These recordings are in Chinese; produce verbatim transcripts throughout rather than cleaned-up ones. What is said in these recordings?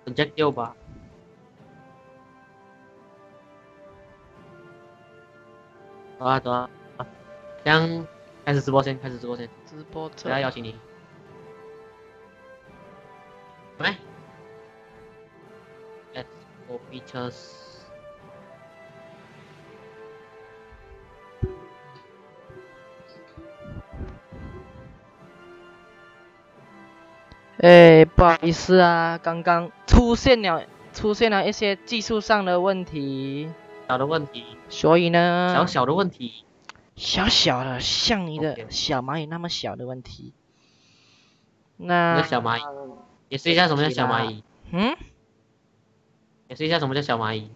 Jack 六吧。走啊走啊，这样开始直播先，开始直播先， 直播我要邀请你。来，Let's go pictures。 哎，不好意思啊，刚刚出现了出现了一些技术上的问题， 小的问题， 所以呢， 小小的问题， 小小的像你的 OK 小蚂蚁那么小的问题， 你那的小蚂蚁，解释一下什么叫小蚂蚁， 嗯， 解释一下什么叫小蚂蚁。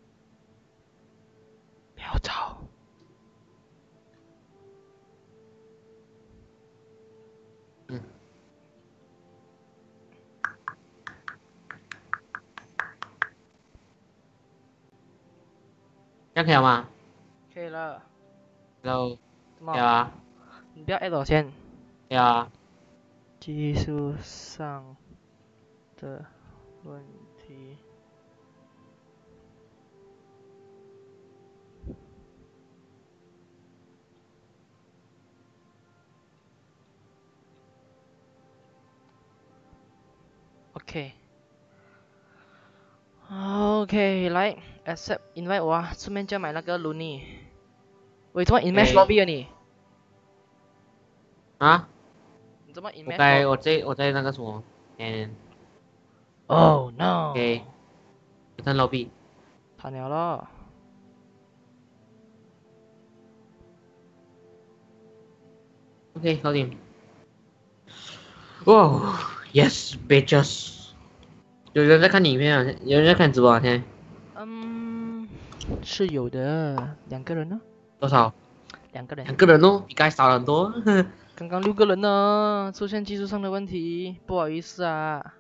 不要吵。 嗯，这样可以了吗？ 可以了。 Hello， 怎么？ 可以啊， 你不要 at 我先。 可以啊。 技术上的问题。OK。OK，来 accept invite 我啊，顺便就买那个 Looney。喂，怎么 in match lobby 啊你？ 啊？ 你怎么 in 我 match 该 lobby？ 我在我在那个什么，嗯 Oh no！ ，OK，我在 lobby。 惨了咯。 OK，搞定。哇 ，Yes bitches。有人在看影片啊？有人在看直播啊？现在嗯，是有的，两个人呢？ 多少？ 两个人。 两个人哦，比刚才少了很多。 刚刚六个人呢，出现技术上的问题，不好意思啊。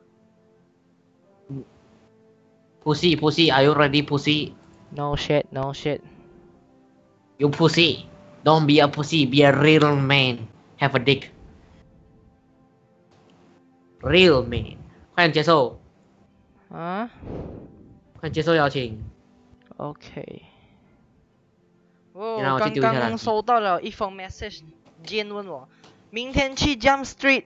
Pussy, pussy, are you ready, pussy? No shit, no shit. You pussy. Don't be a pussy, be a real man. Have a dick. Real man. 快点接受， 啊快点接受邀请。 ？OK。 你哦， 让我去丢一下垃刚刚圾。 收到了一封 message，Jane 问我明天去 Jump Street。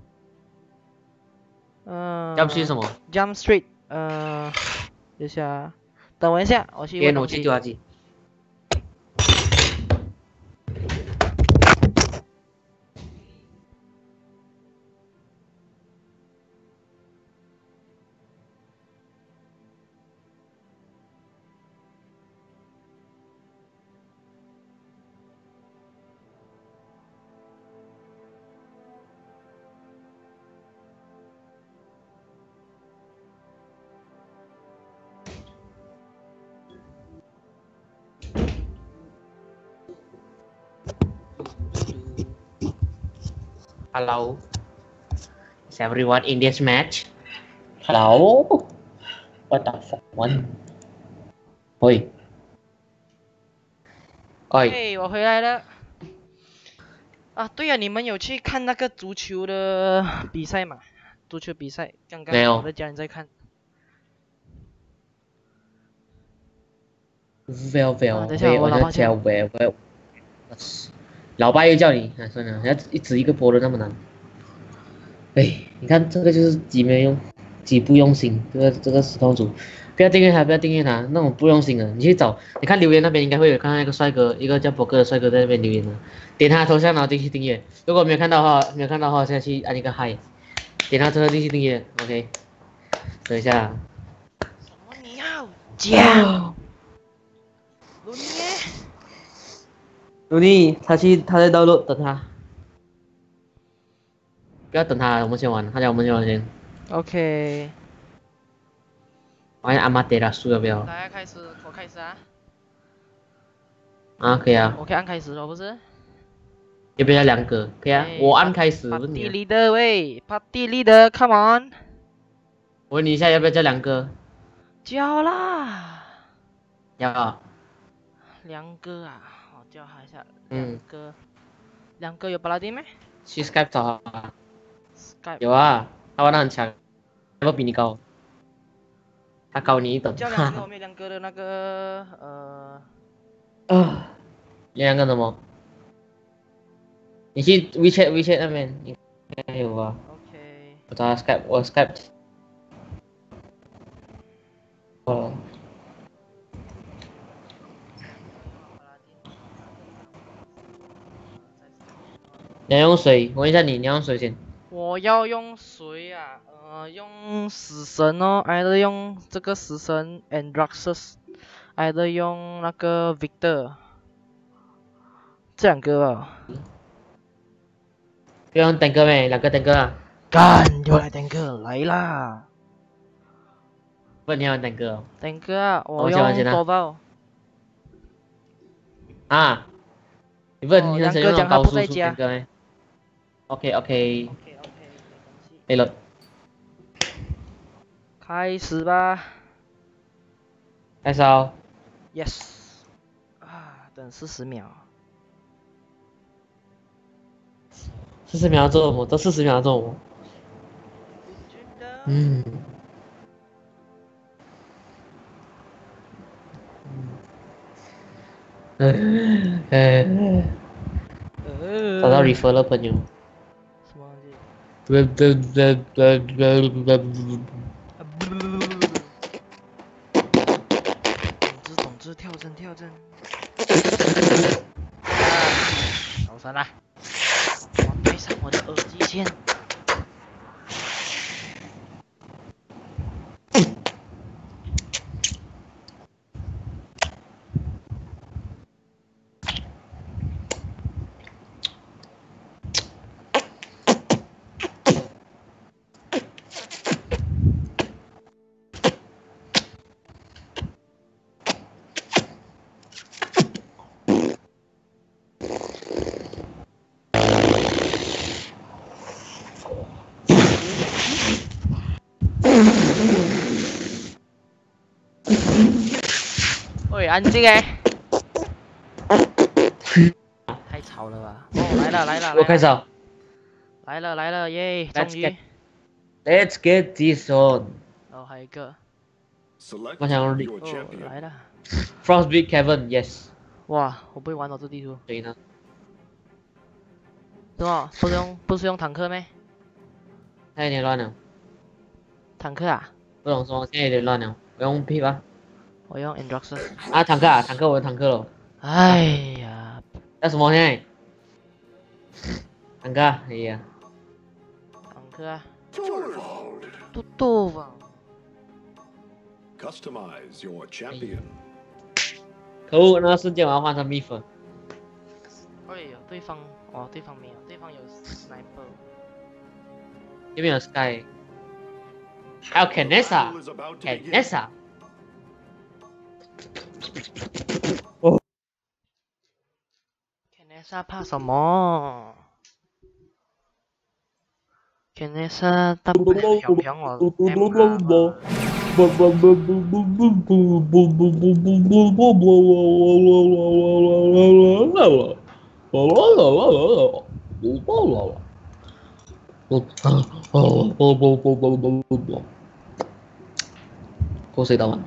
嗯、 要不去什么？ Jump Street，呃，等一下，等我一下，我去别人我问东西。 去丢垃圾。Hello, is everyone in this match? Hello, what the fuck one? 喂，喂， 嘿，我回来了。啊，对呀、你们有去看那个足球的比赛吗？足球比赛，刚刚没有我的家人在看。 ，well 啊， well， 等一下， 喂，我在叫我老爸叫。 well well。老爸又叫你，啊，算了，要一直一个波轮那么难。哎，你看这个就是几没用，几不用心，这个这个死痛主，不要订阅他，不要订阅他，那种不用心的，你去找，你看留言那边应该会有看到一个帅哥，一个叫博哥的帅哥在那边留言的，点他头像然后进去订阅，如果没有看到的话，没有看到的话，现在去按一个嗨，点他头像进去订阅 ，OK， 等一下， 什么你要讲？罗尼耶？ 努力，他去他在 download，等他，不要等他，我们先玩，他叫我们先玩先， OK， 玩阿玛德拉输要不要？ 大家开始，我开始啊。 啊，可以啊， 我可以按开始了，不是？ 要不要两个？可以啊， 哎我按开始，问 Party 你啊。 leader 喂，Party leader，come on， 我问你一下，要不要叫两个？ 叫啦。 要啊。 两个啊，我叫他一下。 嗯两个，两个有巴拉丁没去 Skype 找他。 ？Skype 有啊，他玩的很强，level 比你高。 他高你一等。 叫两个，我们有两个的那个呃。 啊，两个什么？你去 WeChat WeChat 那边应该有吧 ？OK。 我找 Skype，我 Skype。哦。你要用水？我问一下你，你要用水先。 我要用水啊，呃，用死神哦，还是用这个死神 Andraxus， 还是用那个 Victor， 这两个啊。 不用单个没，两个单个啊。 干，又来单个，来啦！ 不，你要单个哦。 单个啊，我用多宝。 啊？你问你想用那种高输出单个没 ？OK OK。 OK OK， 没了。 开始吧。 开始哦。 Yes。啊，等四十秒。 四十秒做我，这四十秒做我。嗯。嗯。呃。找到 refer 了朋友。 什么东西？总之总之跳针跳针。老三啦。我戴上我的耳机先。喂，安静哎！太吵了吧！哦，来了来了！ 我开始。 来了来了耶！终于。 Let's get this on。 哦，还有一个。 我想用哦，来了。 Frostbite Cavern yes。 哇，我不会玩到这地图。 谁呢？ 是吗？不是用不是用坦克咩？ 它有点乱了。 坦克啊？ 不懂说，现在有点乱了。我用 P 吧。 我用 Andraxus。 啊，坦克啊，坦克，我用坦克了。 哎呀， 要什么现在？坦克，哎呀。 坦克啊。多多吧。 Customize your champion。 可恶，那个瞬间我要换成蜜粉。 哎呦，对方哦，对方没有，对方有 sniper。 有没有 Sky？ 还有 Canessa。Canessa。哦。 Canessa 怕什么 ？Canessa 大不了小平我 M 口水倒满。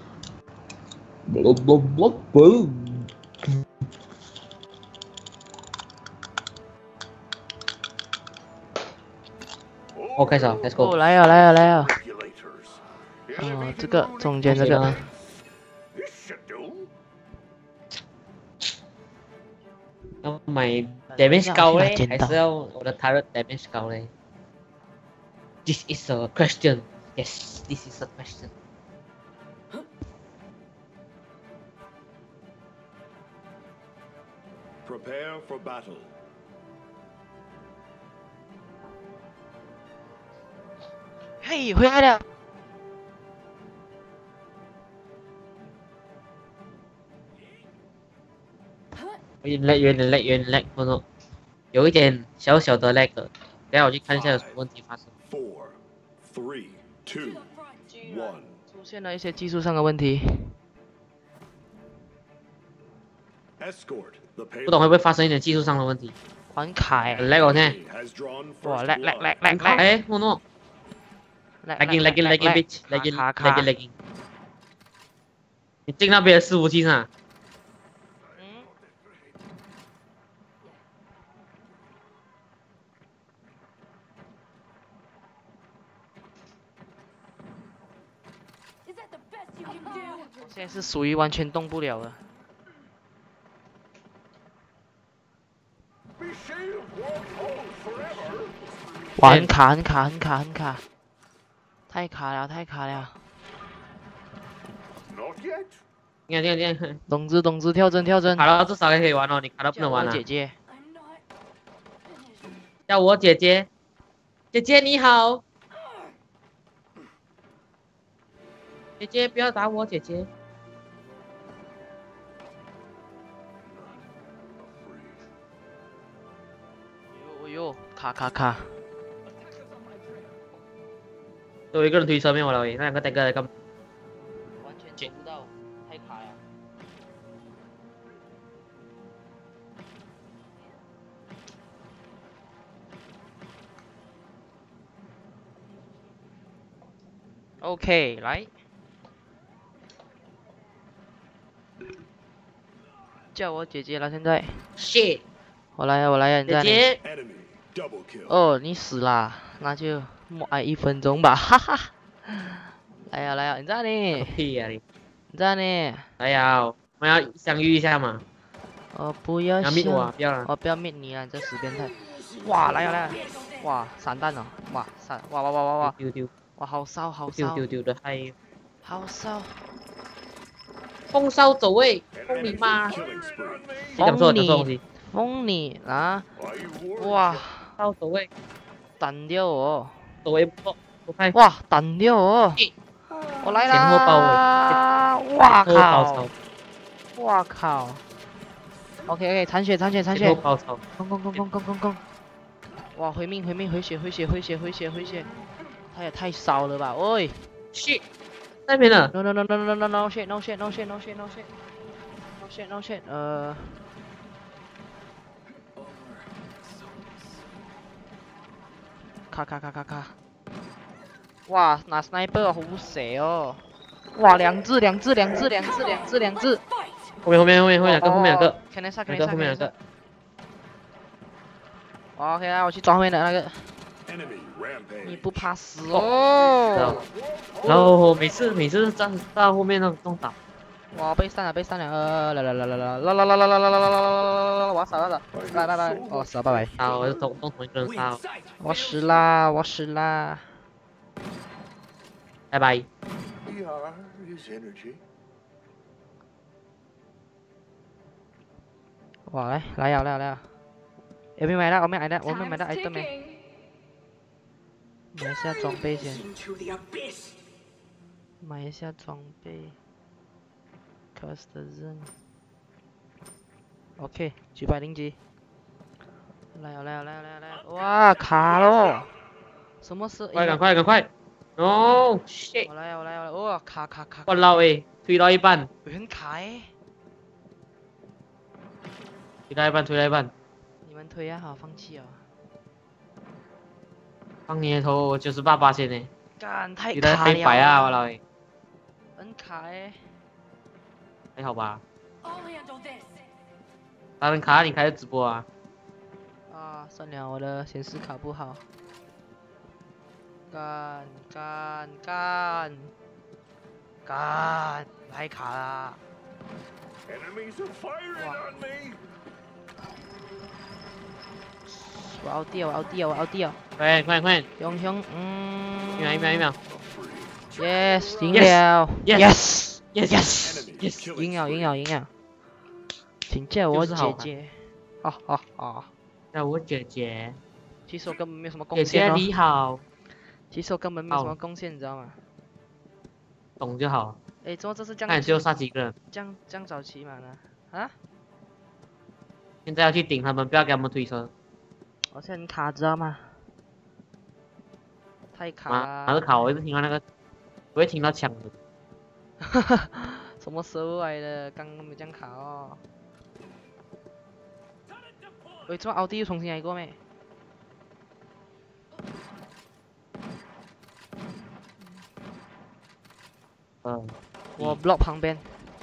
我开始了 ，Let's go。 哦，来啊来啊来啊！哦，这个中间这个。 要买 damage 高嘞，还是要我的 turret damage 高嘞 ？This is a question. Yes, this is a question. Prepare for battle. 嘿，回来了。 有点 lag， 有点 lag， 有点 lag， 不能，有一点小小的 lag 的。等下我去看一下有什么问题发生。 Four, three, two, one。 出现了一些技术上的问题。 不懂会不会发生一点技术上的问题？ 玩卡哎 lag 我现在。 哇 lag lag lag lag lag。 哎，莫诺。lagging lagging lagging bitch lagging lagging lagging。 你进那边的伺服器上。 嗯。我现在是属于完全动不了了。哇，很卡，很卡，很卡，很卡，太卡了，太卡了。 你看，你看，你看。 懂之，懂之，跳针，跳针。 卡到至少还可以玩哦，你卡到不能玩了。 姐姐。 叫我姐姐。姐姐你好。姐姐不要打我，姐姐。 哎呦哎呦，卡卡卡。 有一个人推车没有了喂，那两个大哥来干嘛？ 完全走不到，太卡了。OK， 来。叫我姐姐了，现在。 shit。 我来呀，我来呀，你在哪里？哦，你死啦，那就默哀一分钟吧，哈哈。来呀来呀，你在哪里？ 屁呀你！ 你在哪里？ 来呀，我们要相遇一下嘛。 哦，不要要灭我啊！不要了。 哦，不要灭你啊，这死变态！哇，来呀来呀！哇，散弹了！哇，散！哇哇哇哇哇！ 丢丢！ 哇，好烧好烧！ 丢丢丢的嗨！ 好烧！ 风骚走位，风你妈！你讲错，讲错东西。 封你啊！哇， 骚走位， 弹掉我！ 走位不错，不拍。 哇，弹掉我！我来啦！ 前后包围， 哇靠！ 哇靠 ！OK OK，残血残血残血！ 前后包抄。 攻攻攻攻攻攻攻！哇，回命回命回血回血回血回血回血！他也太骚了吧！喂 ，shit， 那边了 ！No no no no no no no shit no shit no shit no shit no shit no shit no shit 呃。卡卡卡卡卡！哇，拿 sniper 好蛇哦！哇，两只两只两只两只两只两只！ 后面后面后面后面两个后面两个， 肯定杀肯定杀后面两个。 OK， 来我去抓后面的那个。你不怕死哦！ 然后每次每次站到后面那种打。 哇，被删了被删了！呃，来来来来来来来来来来来来来来来来！我死了了！来来来，哦死了，拜拜！ 啊，我是同同同一个人杀。 我死啦！我死啦！ 拜拜。 哇，来来呀来呀来呀！有没有买到？我没买到，我没买到 item 没？买一下装备先。买一下装备。Cost zone。OK， 九百零几。来呀来呀来呀来呀来呀！哇，卡了！什么事？ 快赶快赶快 ！No shit！ 我来呀我来呀！哇，卡卡卡！ 我老诶，推到一半。 很卡诶。 推到一半，推到一半。 你们推啊，好，放弃哦。 放你的头九十八八千呢。 干太卡了。你在黑白啊，我老诶。 很卡诶。 还好吧。打人卡，你开直播啊？ 啊，算了，我的显示卡不好。干干干干，太卡了。哇！ 我要掉，我要掉，我要掉！ 快快快！ 熊熊，嗯， 一秒一秒一秒 ！Yes， 赢了 ！Yes yes yes yes， 赢了赢了赢了！请叫我姐姐。哈哈哈！ 叫我姐姐。 其实我根本没有什么贡献献哦。 姐姐你好。 其实我根本没有什么贡献，你知道吗？ 懂就好。 哎，怎么这是这样？ 那你最后杀几个人？ 这样这样早起嘛呢？啊？ 现在要去顶他们，不要给他们推车。 我现在很卡，知道吗？太卡了。 哪个卡？我一直听到那个，我会听到枪的。 哈哈，什么时候来的？刚刚没这样卡哦。喂，这奥迪又重新来过没？ 嗯。 我 block 旁边。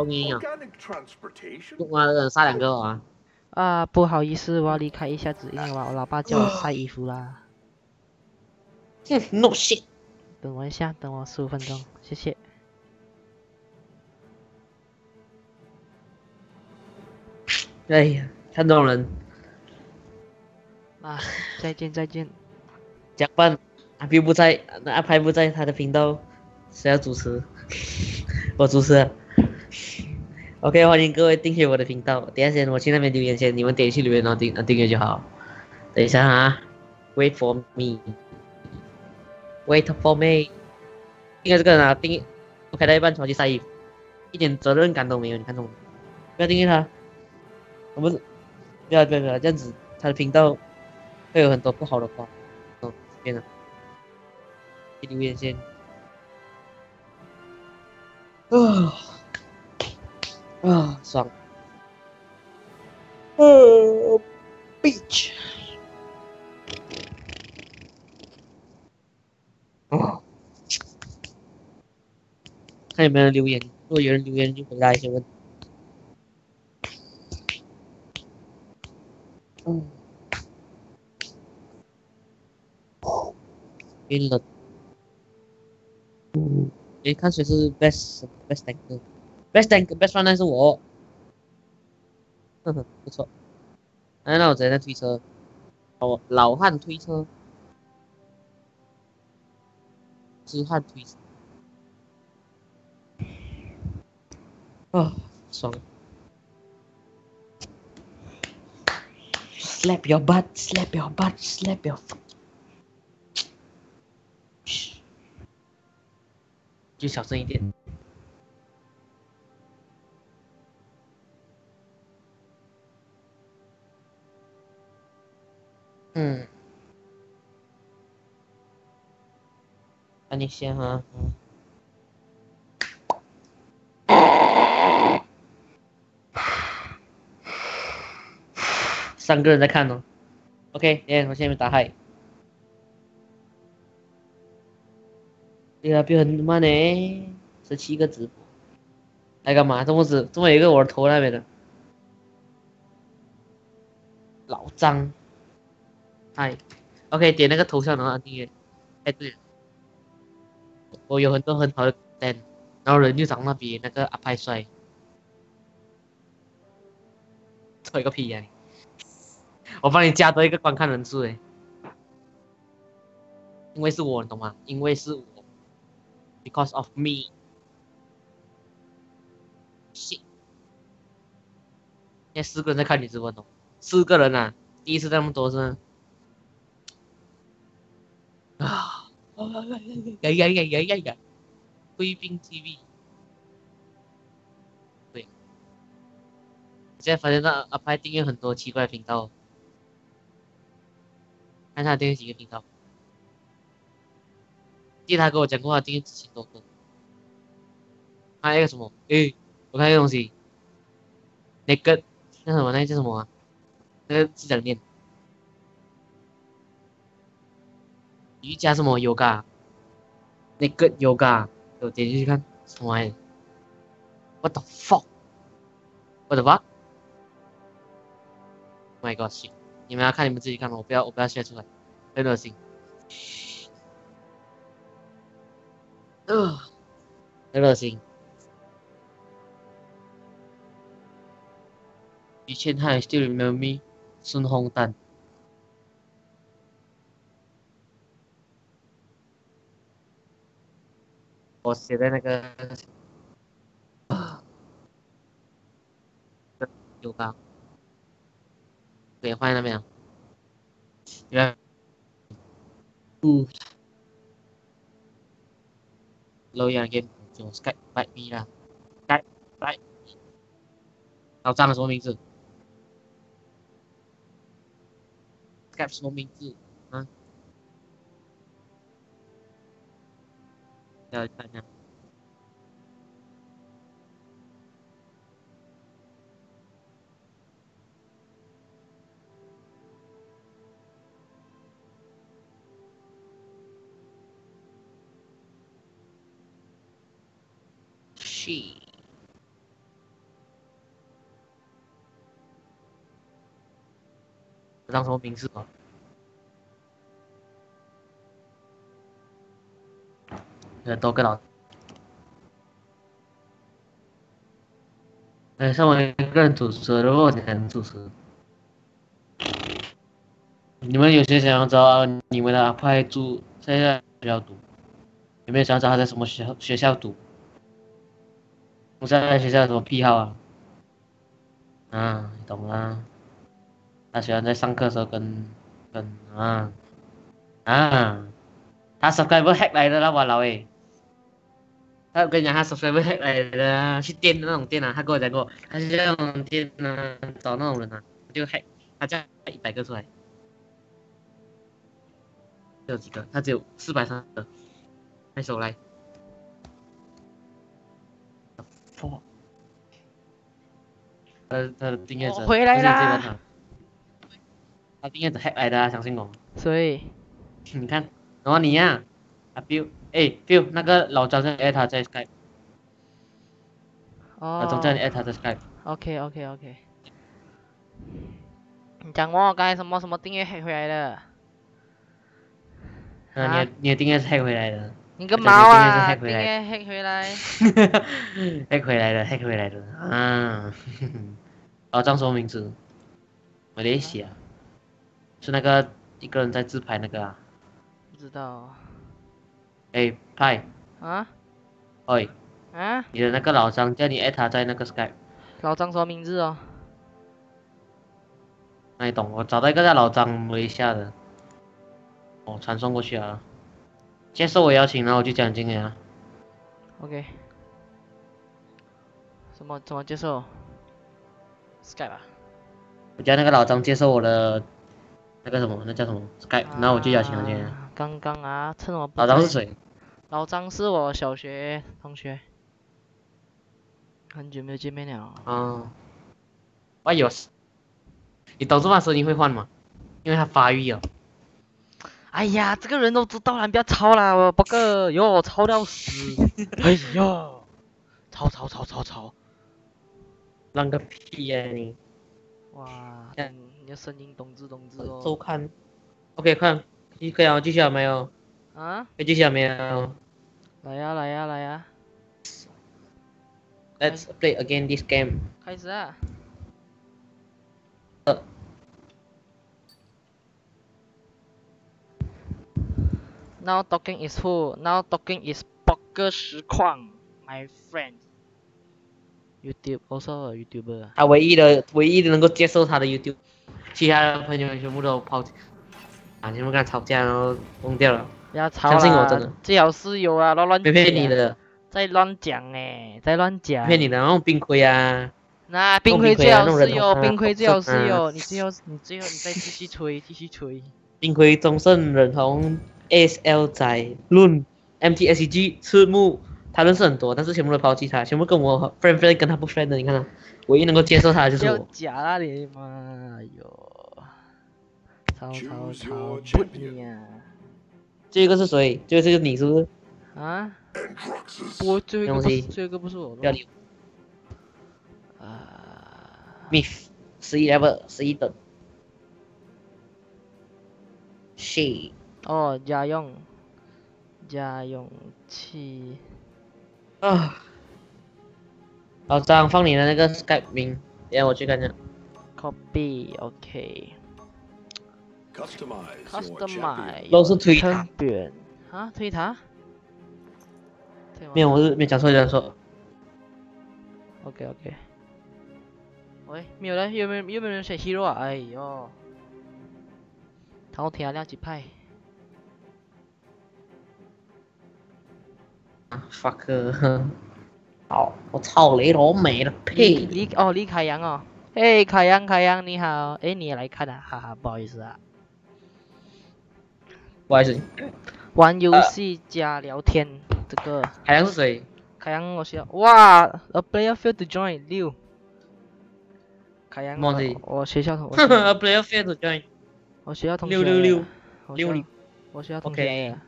终于啊， Organic transportation? 用啊，人杀两个啊。 啊，不好意思，我要离开一下子，因为我我老爸叫我晒衣服啦。 哼 ，no shit。 等我一下，等我十五分钟，谢谢。 哎呀，看这种人， 啊，再见再见。 加班，阿彪不在，那阿拍不在，他的频道谁要主持？我主持了。OK，欢迎各位订阅我的频道。等一下先，我去那边留言先，你们点去留言然后订订阅就好。等一下啊，Wait for me，Wait for me。应该这个人啊，订我开到一半跑去晒衣服，一点责任感都没有，你看懂吗？不要订阅他，我们不要不要不要这样子，他的频道会有很多不好的话。哦，这边的，去留言先。啊啊，爽。呃，beach。哦，看有没有人留言，如果有人留言就回答一些问题。嗯，晕了。嗯，诶，看谁是 best best tanker，best tanker best runner 是我。呵呵，不错。哎，那我直接在推车。哦，老汉推车，知汉推车。啊，爽。Slap your butt, slap your butt, slap your fuck。就小声一点。嗯，那你先哈。嗯。三个人在看哦。OK，哎，我现在打嗨。对啊，比很慢呢，十七个直播。来干嘛？这么子，这么有一个我的头那边的。老张。嗨。OK，点那个头像的话订阅。哎，对了，我有很多很好的 content，然后人就长得比那个阿派帅。错一个屁呀、我帮你加多一个观看人数诶，因为是我，你懂吗？因为是我，because of me。shit，现在四个人在看你直播懂？四个人啊，第一次那么多是吗？啊！呀呀呀呀呀呀！贵宾 T V。对，现在发现到阿派订阅很多奇怪的频道，看他订阅几个频道。记得他跟我讲过，他订阅几千多个。还有一个什么？诶，我看一个东西，那个那什么，那个叫什么啊？那个是讲念瑜伽什么 yoga，那个 yoga，我点进去看什么玩意？What the fuck？What the fuck？My God！ 你们要看你们自己看，我不要我不要写出来，很恶心。呃，很恶心。以前还 still remember me，孙红丹。我写在那个 yoga，对，放在那边啊。你们，嗯，留言给就 Skype by me 啦，Skype by。老张的什么名字？Skype 什么名字啊？要看一下。She。 当什么名字哦？有多个老。哎，身为一个人主持，如果我能主持，你们有些想要知道你们的阿派住在学校读，有没有想要知道他在什么学校学校读？我在学校有什么癖好啊？啊，你懂啦。他喜欢在上课的时候跟跟啊啊，他 subscriber hack 来的啦，我老诶。他跟你讲，他 subscriber hack 来的啊，去店的那种店啊，他跟我讲过，他去那种店啊找那种人啊，就 hack，他叫一百个出来，只有几个，他只有四百三个，拍手来。fuck，他的他的订阅者， 我回来啦不是这个他，他订阅者 hack 来的啊，相信我。 所以你看，然后你呀、啊 ，Bill，哎，Bill，那个老张在 at 他在 Skype，老张叫你哦 at 他在 Skype。 ，OK OK OK。你讲我刚才什么什么订阅黑回来的？ 嗯、 啊你的你的订阅是 hack 回来的。 你个我毛啊！ 讲订你订阅是 hack 回来阅黑回来。 hack 回来的，hack 回来的啊！老张什么名字？马来西亚，是那个一个人在自拍那个啊。 不知道哎，派， 啊喂， 啊？ 你的那个老张叫你 at 他在那个 Skype， 老张什么名字哦？ 那你懂？我找到一个叫老张马来西亚的，我传送过去啊。接受我邀请，然后我就讲今天啊。 OK。什么怎么接受 ？Skype 啊？ 我叫那个老张接受我的那个什么，那叫什么 Skype，然后我就邀请他今天。 啊刚刚啊，趁我不老张是在谁？ 老张是我小学同学，很久没有见面了。 啊，我有，你懂这把声音会换吗？因为他发育了。 哎呀，这个人都知道了，你不要吵啦，我不个哟，吵到死！哎呀，吵吵吵吵吵！ 浪个屁呀、你！ 哇， 看嗯你的声音咚吱咚吱哦。 周刊。OK，看，可以啊，继续了没有？ 啊， 可以继续了没有来呀来呀来呀， ？Let's play again this game。 开始啊！ 呃 Now talking is who? Now talking is poker 实况 my friend. YouTube also a YouTuber. 他唯一的唯一的能够接受他的 YouTube， 其他的朋友全部都抛弃，啊，全部跟他吵架，然后崩掉了。 不要吵相信我真的啦，最好是有啊，乱乱没骗你的， 在乱讲哎，在乱讲。 骗你的，那种冰盔啊， 那冰弄冰盔盔最好啊弄人头是有， 啊冰盔最好是嗯有，你最后你最后你再继续吹，继续吹。 冰盔、中盛、忍红、S L 仔、论、M T S G、赤木，他认识很多，但是全部都抛弃他，全部跟我 friend friend 跟他不 friend 的，你看他，唯一能够接受他的就是不要我。 假啦你妈，哎呦，吵吵 Choose 吵 your 不 champion. 你啊！ 这个是谁？这个是你是不是？ 啊？ Androxus. 我最后一个不是东西最后一个不是我不要理我。啊。 Myth 十一 level 十一等。She 哦，家用，家用器。 啊，老张放你的那个 Skype 名，等下我去看一下。 Copy OK Customize your champion. Customize 都是推塔， champion 啊，推塔？推吗没有，我是没讲错，讲错。 OK OK。喂，没有了，有没有有没有人选 hero 啊？哎呦，头听了一派。 啊 fuck， 好，我操雷罗美了李屁！ 李哦，李凯阳哦，哎，凯阳凯阳你好，哎，你也来看啊，哈哈，不好意思啊。 不好意思， 玩游戏加聊天，这个海洋是谁？ 凯阳我需要哇，a player failed to join 六。凯阳忘记我我学校同我学 A player failed to join。 我学校同学六六六我学校六零。 我学校同学 OK 来的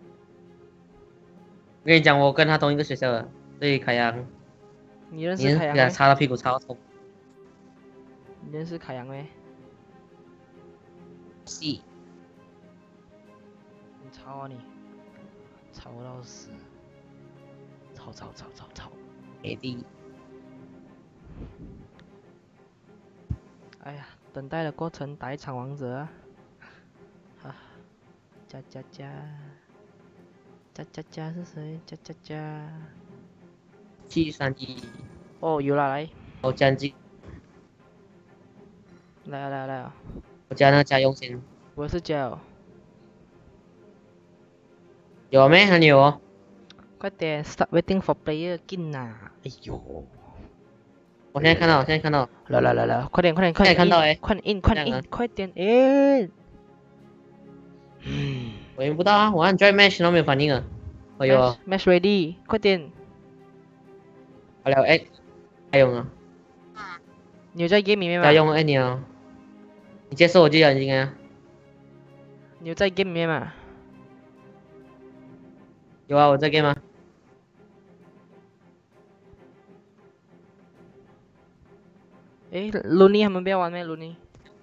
我跟你讲，我跟他同一个学校的，所以凯阳， 你认你是识凯阳没？ 给他擦到屁股擦到痛。 你认识凯阳没？ 戏， 你吵啊你，吵到死，吵吵吵吵吵。 给力。 哎呀，等待的过程打一场王者啊！啊，加加加，加加加是谁？加加加。 七三一， 哦，有了来， 我加进， 来啊来啊来啊！ 我加那个家用先。 我也是加哦， 有没？还有哦。 快点 start waiting for player 进呐！哎呦， 我现在看到，我现在看到。 来来来来，快点快点快点现在看到 in， 哎快点 in 快点这样 in，快点 in。嗯我赢不到啊！我按 Drive Match 都没有反应啊。哎呦， ，match match ready，快点！ 好了，哎，加用啊， 你有在 game 里面吗加？用哎你啊，你接受我就要应该啊。 你有在 game 里面吗？ 有啊，我在 game 吗？ 诶 l u n y 他们不要玩咩 l u n y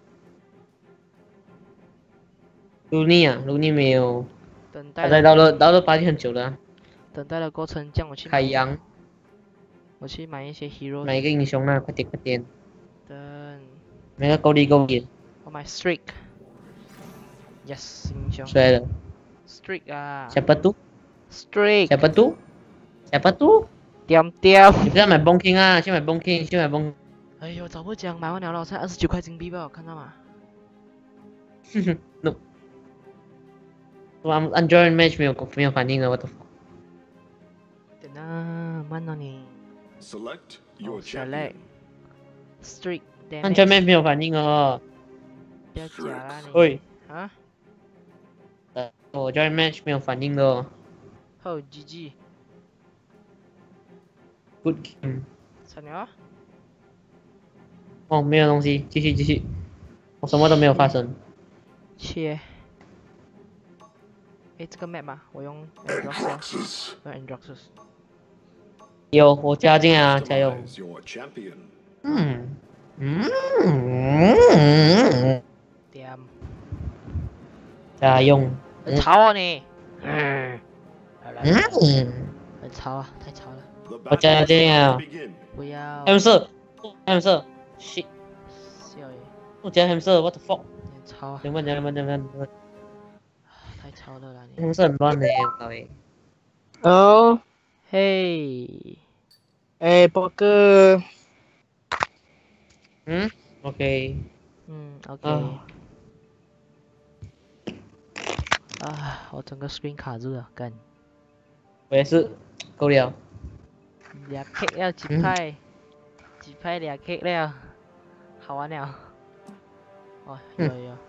卢尼啊，卢尼没有， 等待的他在到了到了八点很久了啊。 等待的过程，叫我去买， 海洋， 我去买一些 hero。 买一个英雄啊，快点快点， 等那个够力够力， 我买 streak。Yes，英雄。 摔了。 streak 啊 Siapa tu? ，streak， Siapa tu? Siapa tu? 点点。 你不要买 Bonking 啊，去买 Bonking， 去买 Bonking。 哎呦，早不讲，买完了了，才二十九块金币吧，看到吗？ 哼哼 ，no。我按 Android Match 没有没有反应啊，我的。 等啊，慢了你。 Select your Oh, select champion. streak Android damage。 Match 没有反应哦。 不要假啦你。 喂， 啊？ 呃，我 Android Match 没有反应的哦。 好 G G。 Good game。 惨了。 哦，没有东西，继续继续。我什么都没有发生。 切。诶，这个 map 嘛，我用 Androxus， Roxas. 用 Androxus。 有，我加进来啊，加油。 Customize your champion. 嗯嗯嗯， 点。 加用。 很吵啊你。嗯。来来来， 嗯， 很吵啊，太吵了。 The 我加 battle 进来 is 啊 about to begin. 不要。 hamster hamster shit， 笑耶， 我加 hamster what the fuck？ 很吵啊， 等慢等慢等慢等， 太吵了啦你。 hamster 很乱的，我靠诶。 哦， 嘿， 哎，波哥， 嗯 OK。 嗯，OK。 啊啊，我整个 screen 卡住了，干。 我也是，够了。 俩 K 了几派，几派俩 K 了，好玩了。哦，有有有。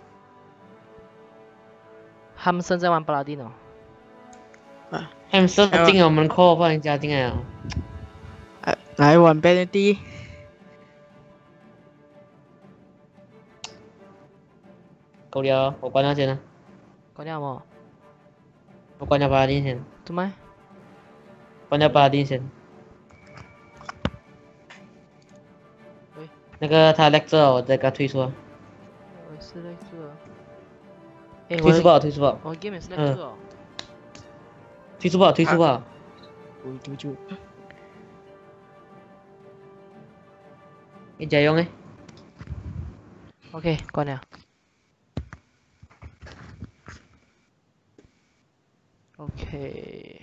他们现在玩布拉蒂诺。 hamster 进了我们 call， 把人加进来了。 哎，来玩 b e n d 够了，我关掉先了， 关掉么？ 我关掉巴拉丁先， 怎么？ 关掉巴拉丁先。 喂， 那个他 lecture 我再给他退出啊， 我是那个。哎， 退出吧，退出吧， 我 game 也是那个哦。 退出吧，退出吧。 我丢就你家用诶。 OK， 关了。OK，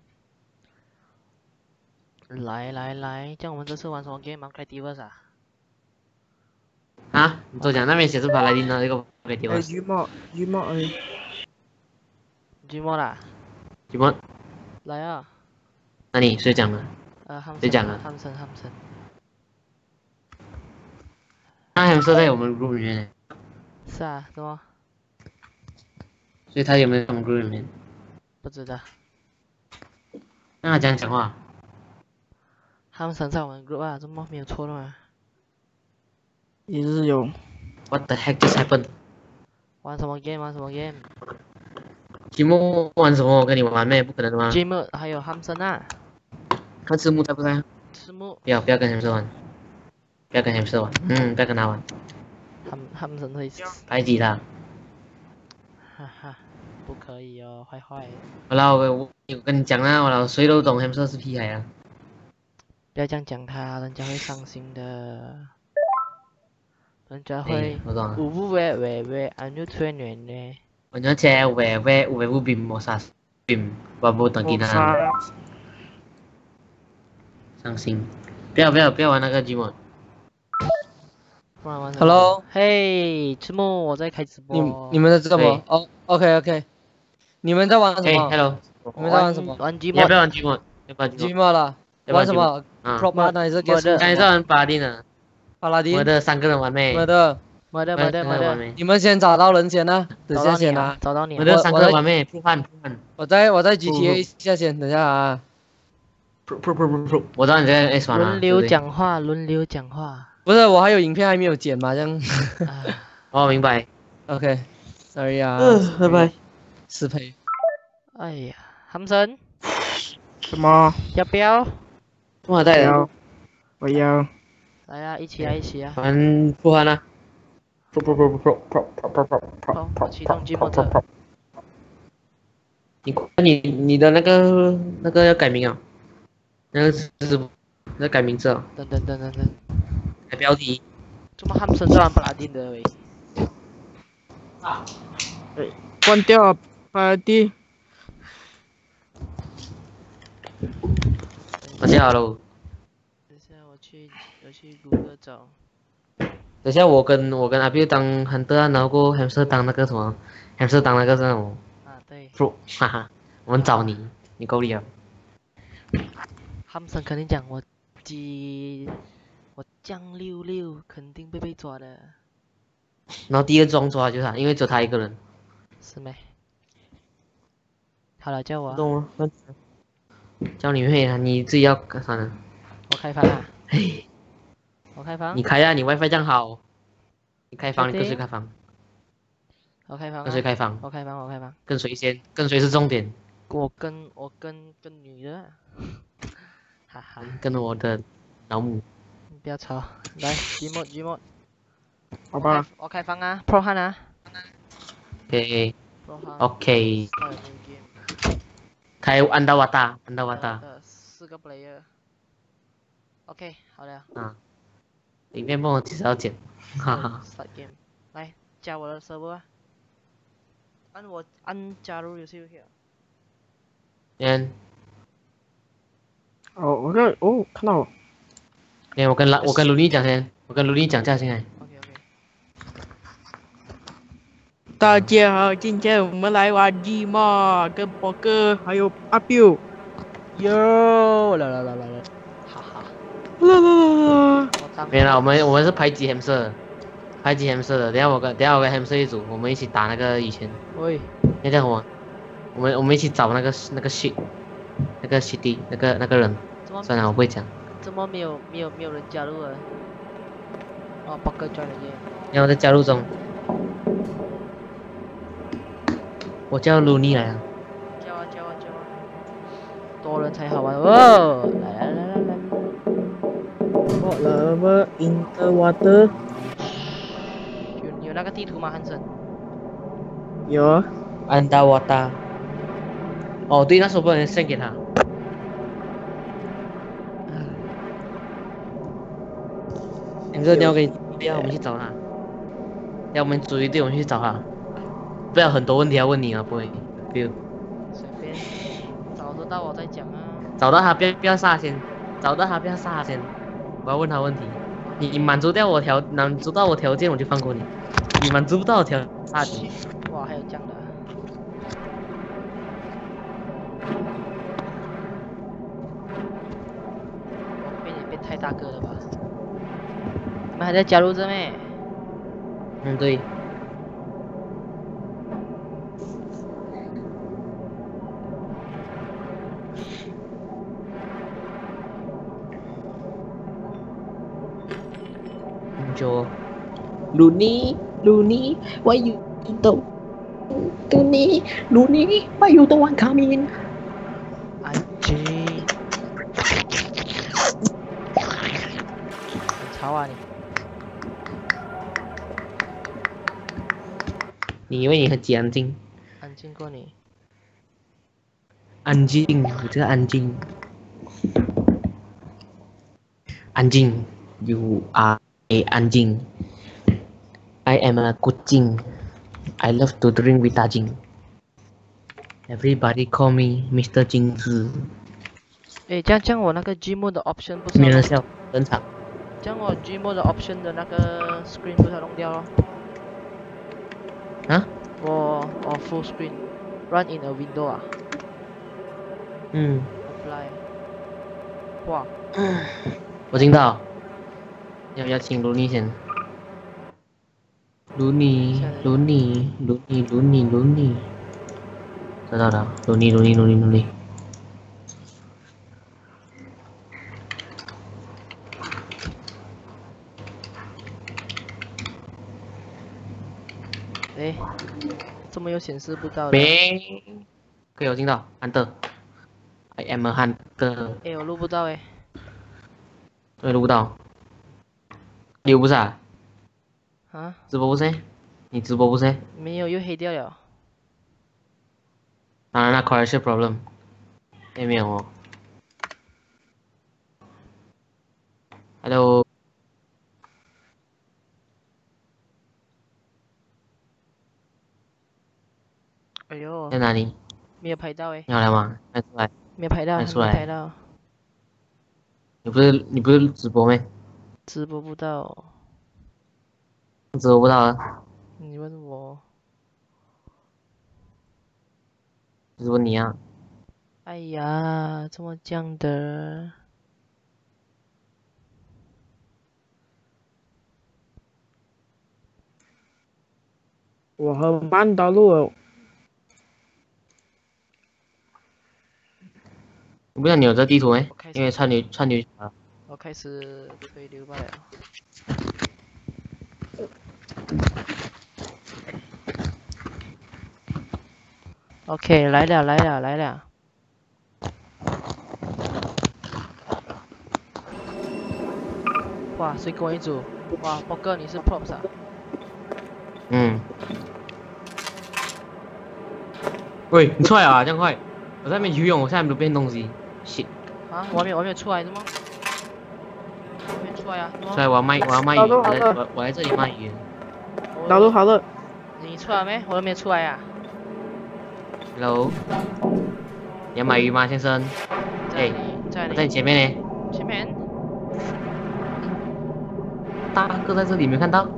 来来来，这样我们这次玩什么 game 啊 ？Creativers 啊？ 啊，你都讲那边写是巴拉丁的那个给地哎， 方。 羽毛羽毛哎， 寂寞啦？ 什么？ 来啊！ 那你谁讲的？ 呃，汉森， 谁讲啊汉森，汉森。 那还是在我们 group 里面， 是啊，怎么？ 所以他有没有在我们 group 里面？ 不知道。 那他讲讲话。 汉森在我们 group 啊，怎么没有错的吗？ 也是有 What the heck just happened？ 玩什么 game？ 玩什么 game？ 积木玩什么？我跟你玩咩？不可能的吗？ Jim 还有汉森啊， 看字幕在不在？ 赤木， 不要不要跟 hamster 玩，不要跟 hamster 玩，嗯，不要跟他玩， 汉汉森会死。 排挤他。 哈哈，不可以哦，坏坏。 我老我我跟你讲啦，我老谁都懂 hamster 是屁孩啊。 不要这样讲他，人家会伤心的。人家哎会我懂了。 呜呜喂喂喂，俺就催你呢。 我要車喂喂喂喂邊冇殺邊，我冇等見他。傷心。不要不要不要玩那个 G mod。 不然玩什么 Hello 嘿，赤木，我在开直播。 你你们在做什么？哦，OK OK，你们在玩什嘿么？ ，Hello。 你们在玩什么？ 玩 G 要不 mod。 要玩 G mod？要不要 G G mod？ mod 了， 要不要玩什么啊 ？Prop mod 还是 Guess？ 刚才是玩巴拉丁的， 巴拉丁我。的三个人玩妹。 我的， 没得我没得没得， 玩妹。 你们先找到人先呢，等找到你啊下先啊！。 找到你啊。 我的三我个人玩妹，破汉破汉。 我在我在 G T A 一下先，等下啊。 噗噗噗噗噗！我知道你在 S 玩了。 轮流讲话，轮流讲话。 不是，我还有影片还没有剪嘛，这样。 啊， 哦，明白。 OK，sorry 啊。 嗯，拜拜。 失陪。 哎呀，韩森， 什么？ 要不要？ 我带的。 要，我要。 来啊，一起啊，一起啊！ 玩破汉啊！噗噗噗噗噗噗噗噗噗好，我启动 G mod。 你你你的那个那个要改名啊？那个是要改名字哦， 等等等等等， 改标题。 怎么韩森在玩巴拉丁的喂？ 关掉巴拉丁。 我写好了。 等下我去我去谷歌找。 等下我跟我跟阿 Biu 当 hunter 啊，然后过后 hamster 当那个什么 hamster 当那个是那种啊，对， pro， 哈哈，我们找你，你够力啊！ 韩森肯定讲我鸡，我酱溜溜肯定会被抓的， 然后第二桩抓就是他，因为只有他一个人。 是没？好了，叫我啊， 懂吗？叫你妹啊！你自己要干啥呢？ 我开房啊， 嘿， 我开房你，开啊！你 WiFi 这样好，你开房，你确定跟谁开房？ 我开房啊， 跟谁开房？ 我开房，我开房， 跟谁先？跟谁是重点？ 我跟我跟跟女的，哈哈， 跟我的老母。 你不要吵，来 G mod G mod， 好吧。 我开房啊，Pro 汉啊 OK ，Pro 汉 OK， ，start a new game。 开安达瓦达，安达瓦达。 呃，四个 player。OK， 好了。 啊，影片帮我介绍剪，哈哈。 Start game，来加我的 server 啊。按我按加入游戏就可以了。 先， 哦，我看哦，看到了。 先我跟拉我跟卢尼讲先，我跟卢尼讲价先来。 OK OK。 大家好，今天我们来玩 G mod 跟博哥还有阿 Biu。 哟，来来来来来，哈哈。 啦啦啦！ 我当没了，我们我们是排挤 hamster， 排挤 hamster 的。等下我跟等下我跟 hamster 一组，我们一起打那个以前喂， 那叫什么？我们我们一起找那个那个 shit， 那个 shitty 那个那个人。 怎么算了，我不会讲。 怎么没有没有没有人加入啊？哦，八哥 join 了耶。 然后在加入中。我叫卢尼来啊。 叫啊叫啊叫啊！多人才好玩哦！来来来来来。 哦，那么 in the water 有有那个地图吗，汉森？ 有啊。 安达瓦达。哦，对，那时候不能 send 给他。你说你要给你，不要我们去找他。要我们组一队，我们去找他。不要很多问题要问你啊，不会。比如随便，找得到我再讲啊。 找到他，不要不要杀先，找到他不要杀先。我要问他问题，你你满足掉我条，满足到我条件我就放过你。你满足不到我条，杀你。 哇，还有这样的啊。我变也变太大个了吧？你们还在加入这没？ 嗯，对。就 Looney Looney why you don't Looney Looney why you don't want come in 安静。很吵啊你！ 你以为你很安静安静过你。 安静，我这个安静。安静 ，You are a 安静。I am a kucing. I love to drink with 大金。Everybody call me Mister 金子。 诶，这样这样我那个 G mode 的 option 不是要弄， 没人笑，正常。 这样我 G mode 的 option 的那个 screen 不是要弄掉咯？ 啊？ 我我 full screen run in a window 啊嗯， ，apply。哇， 我听到。要不要请卢尼先？卢尼，卢尼，卢尼，卢尼，卢尼。知道了，卢尼，卢尼，卢尼，卢尼。 诶，怎么有显示不到的？ 没，可以有听到 ，Hunter。I am a hunter。 诶，我录不到诶。 对，录不到。留不是啊？ 啊？ 直播不是？你直播不是？ 没有，又黑掉了。 当然了 ，connection problem。也没有哦。Hello。 哎呦， 在哪里？ 没有拍到诶。 你好来吗？快出来！ 没有拍到，还没快出来拍到。 你不是你不是直播咩？ 直播不到。 直播不到啊？ 你问我。 直播你啊？ 哎呀，怎么这样的？ 我很慢的路哦。 你不知道你有这地图没我开？始因为串流串流啊。 我开始推流罢了。OK， 来了来了来了。哇，谁跟我一组？哇，波哥你是 props 啊？ 嗯。喂，你出来啊！这样快！我在那边游泳，我现在没有变东西。shit。 啊，我还没有我还没有出来是吗？我还没出来啊？ 出来，我要卖我要卖鱼，我来我我来这里卖鱼。 导入好了。 你出来没？我都没出来呀、啊。 Hello。你要买鱼吗，先生？ 哎，在我在你前面呢。 前面。 大哥在这里，没看到？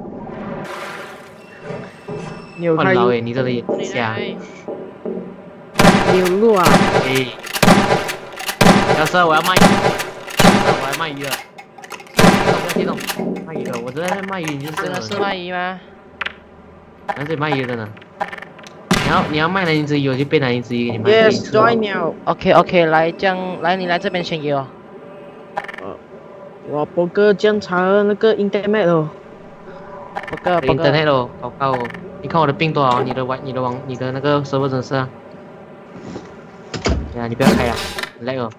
你有开？ 哎，你这里瞎。 你有路啊？ 哎。小师，我要卖鱼。我要卖鱼了。不要激动，卖鱼了，我在那卖鱼，你就真的是卖鱼吗？ 在这里卖鱼的呢。你要你要卖南京之鱼，我就变南京之鱼给你卖。 Yes, join now. OK OK， 来，这样来，你来这边先给我。 呃，我波哥检查那个 internet 哦。 波哥，波哥。 internet 哦，搞搞哦。你看我的病多少？你的网，你的网，你的那个 server 真是啊。对啊，你不要开了，累哦。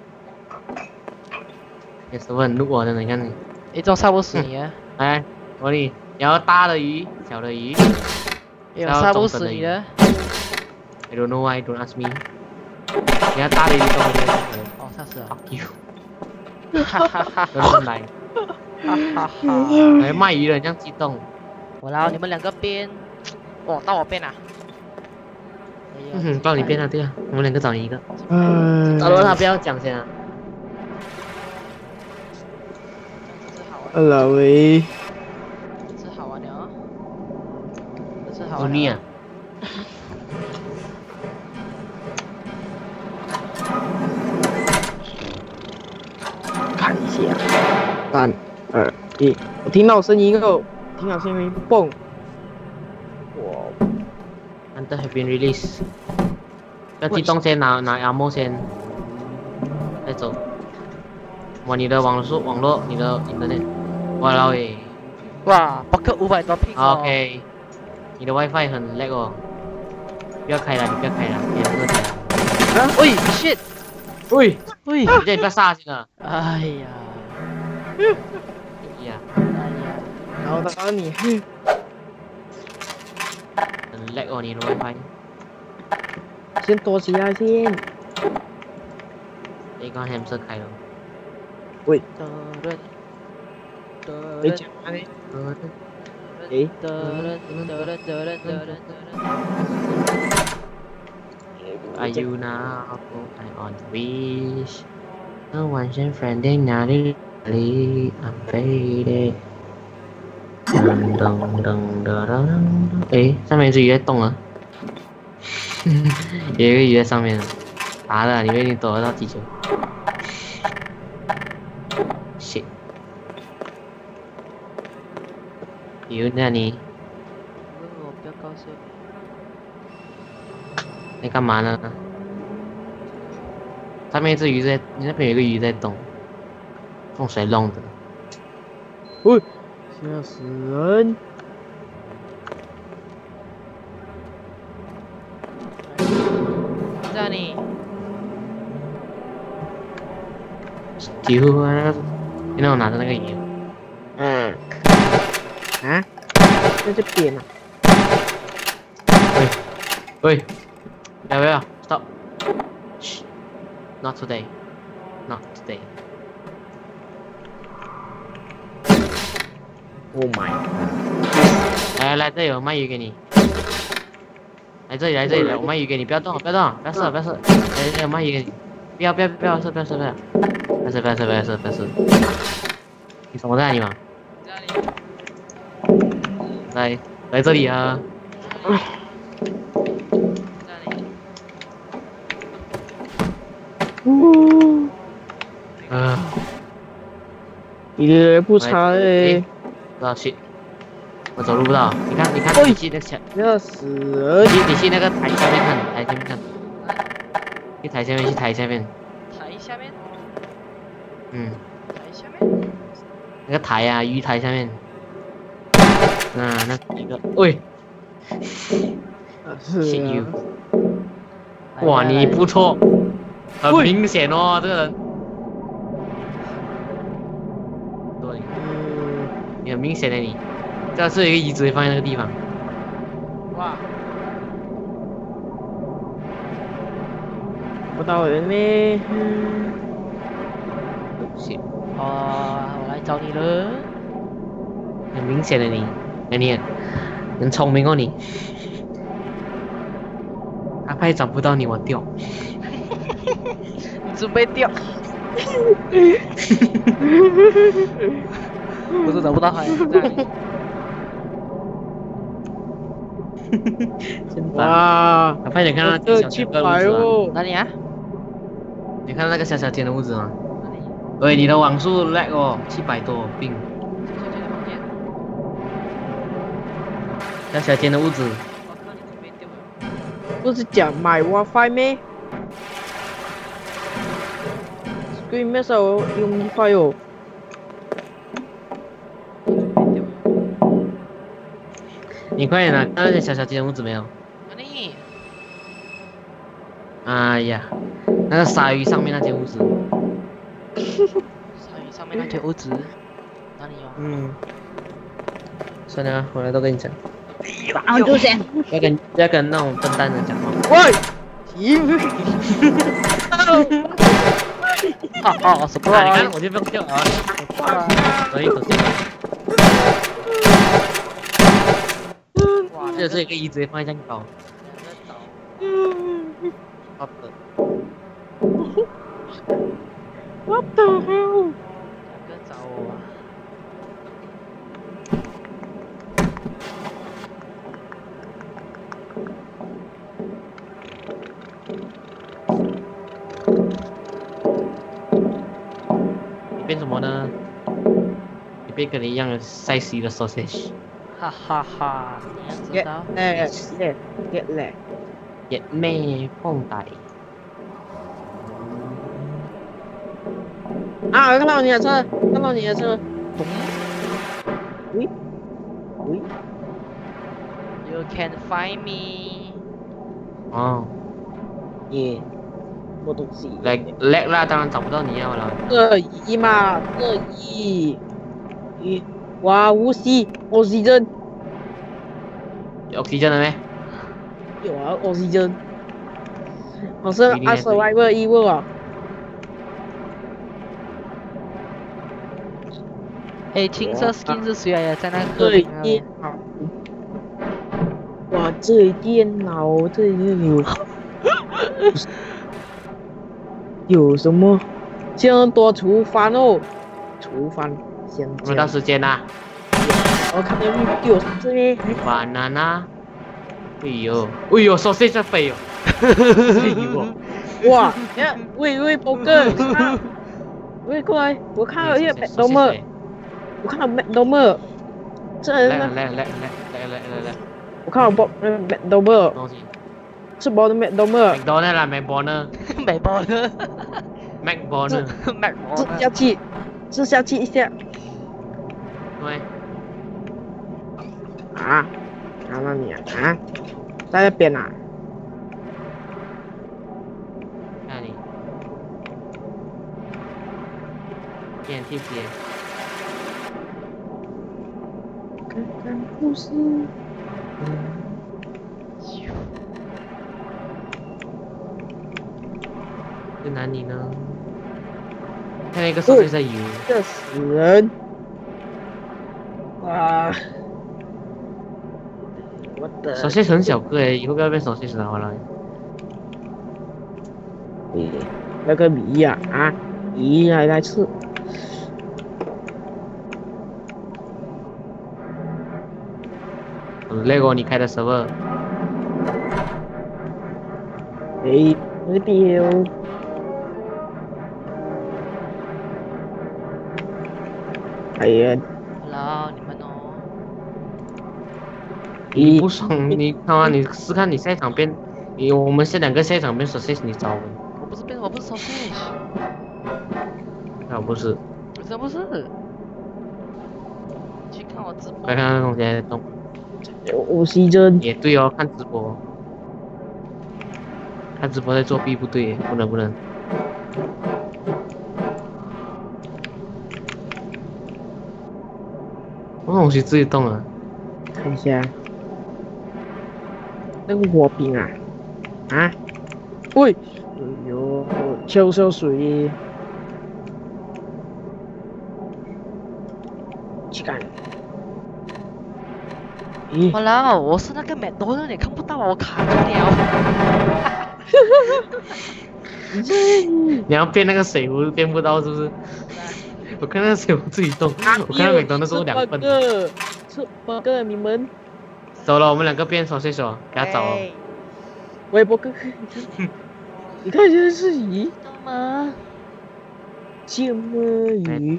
你 server 很怒哦，真的，你看你。 一种杀不死你啊！ 来，我你，你要大的鱼，小的鱼。 有杀不死你的。 I don't know why, don't ask me。你要大的鱼中的。 哦，杀死了。 Fuck you。 哈哈哈！ 乱来。 哈哈哈！ 来卖鱼了，这样激动。 我来，你们两个边。哦，到我边啊。 嗯，到你边了，对啊，我们两个找你一个。 嗯。 他说他不要讲先啊。 Hello， 喂。 这次好玩的啊。这次好玩。 努力啊。 看一下，三、二、一，我听到声音哦，听到声音，蹦。哇 Hunter have been released。要激动先拿拿 ammo 先，再走。哇，你的网速网络，你的你的那，哇老诶。 哇，包括五百多 ping 哦。 OK， 你的 WiFi 很 lag 哦。不要开了，你不要开了，别喝开了。 啊！喂 ，shit！ 喂喂， 你这你不要杀去了。 哎呀！ 哎呀！ 哎呀！ 然后打你。 很 lag 哦，你的 WiFi。 先躲起来先。 你刚 hamster 开了。 喂， 得人，得没人， 讲完呢。 呃诶， 得人，得人，得人，得人，得人。 Are you now I'm on the wish? No one can friend in I'm faded. 噔噔噔噔噔，哎，上面一只鱼在动啊！有一个鱼在上面，打的，你们已经躲得到地球。shit， 有那你我不要搞笑。 你干嘛呢？上面一只鱼在，你那边有一个鱼在动，用谁弄的？ 喂，吓死人！ 在你， 丢啊！你那我拿着那个鱼。 嗯。啊？在这边啊？ 喂，喂，要不要 ？Stop！ Not today. Not today. Oh my！ 来来，这里有卖鱼给你。来这里，来这里，来，我卖鱼给你，不要动，不要动，不要射，不要射。来来，我卖鱼给你，不要不要不要射，不要射，不要射，不要射，不要射，不要射，不要射。你什么在哪里嘛？ 在你， 来来这里啊！ 在你。 呜， 啊， 你的不差嘞！ 不要去，我走路不到。你看，你看，你去那个墙， 吓死人！ 你你去那个台下面看，台下面看，去台下面，去台下面。 台下面， 嗯， 台下面。 那个台啊，鱼台下面。啊，那一个，喂是 ，shit 啊 you！哇，你不错，很明显哦，这个人。对， 嗯， 你很明显的你，这是有一个椅子放在那个地方。 哇， 不到人呢。 是， 哦，我来找你了。 很明显的你，哎你，很聪明哦你。他怕找不到你，我掉。 你准备掉。我都找不到他，在哪里？ 真棒！ 哇， 他怕你看到那这小小七百的屋子吗？ 哦！ 哪里啊？ 你看到那个小小间的屋子吗？ 哪里？ 喂，你的网速 lag 哦，七百多并。 小小间的房间。 小小间的屋子， 我靠，你准备掉了。 不是讲买 WiFi 咩？Screen 咩时候用 WiFi 哦？ 你快点啊！看到那小小间的屋子没有？ 哪里？ 哎呀，那个鲨鱼上面那间屋子。 鲨鱼上面那间屋子。哪里有？ 嗯。 算了啊，我来都跟你讲， 啊，就这样。 不要跟不要跟那种笨蛋人讲话。 喂，媳妇。 啊啊啊，你 ！surprise！ 看我就不用掉啊，可以手机。 哇， 这是一个椅子会放在这样高。好的。 What the hell？ 两个找我啊！ 你变什么呢？你变跟你一样的赛西的 sausage。 哈哈哈！你要知 Get 道？ lag, lag, get lag。 也咩放大。 啊！我看到你的车，看到你的车。喂喂， You can find me。 哦， 耶，什么东西？ lag lag 啦，当然找不到你要了。 这一嘛，这一，一，哇，无锡，我吸针， 有 oxygen 了没？ 有啊，我吸针。 我是二 survivor evil 啊。 哎，青色 skin 是谁来的？在那个对屏那电边。 脑。哇，这里电脑这里有有什么？这样多厨房哦，厨房先我们到时间啦。 我看到绿丢这边。 banana。哎呦，哎呦，手谁在飞哦？哎呦， 哇，呀，喂喂，波哥，喂过来，我看到一个 McDonald，我看到 McDonald，这人呢？ 来来来来来来来来， 我看到 Bob McDonald， 东西。 是 Bob McDonald。 McDonald 啦 ，McDonald。 McDonald。 McDonald。 McDonald。 吃下去，吃下去一下。 对。 啊？看到你啊？啊？在那边啊？ 那里。点贴贴。 看看故事。 在哪里呢？看那个手机在游。 这死人！啊！我的。 手机很小个诶，以后不要变手机了好了。 诶，那个米呀啊，米来来吃。 那个你开的 server。 诶，那丢。哎呀！ Hello， 你们哦。 你不爽，你看啊，你试看你下一场变，你我们这两个下一场变 sausage， 你找我。 我不是变，我不是 sausage。 啊，不是。 真不是。去看我直播。 来看那东西在动。 我吸针。 也对哦，看直播。看直播在作弊不对，不能不能。什么东西自己动了？ 看一下。那个火饼啊，啊，喂，哎呦，浇浇水，去干。咦， 我老，我是那个麦当劳，你看不到啊，我卡住了。 你要变那个水壶变不到是不是？我看那个水壶自己动，我看到美东的时候两分。 吃波哥，你们。 走了，我们两个变手水手，给他找了。 喂，波哥，你看这是鱼吗？ 芥末鱼。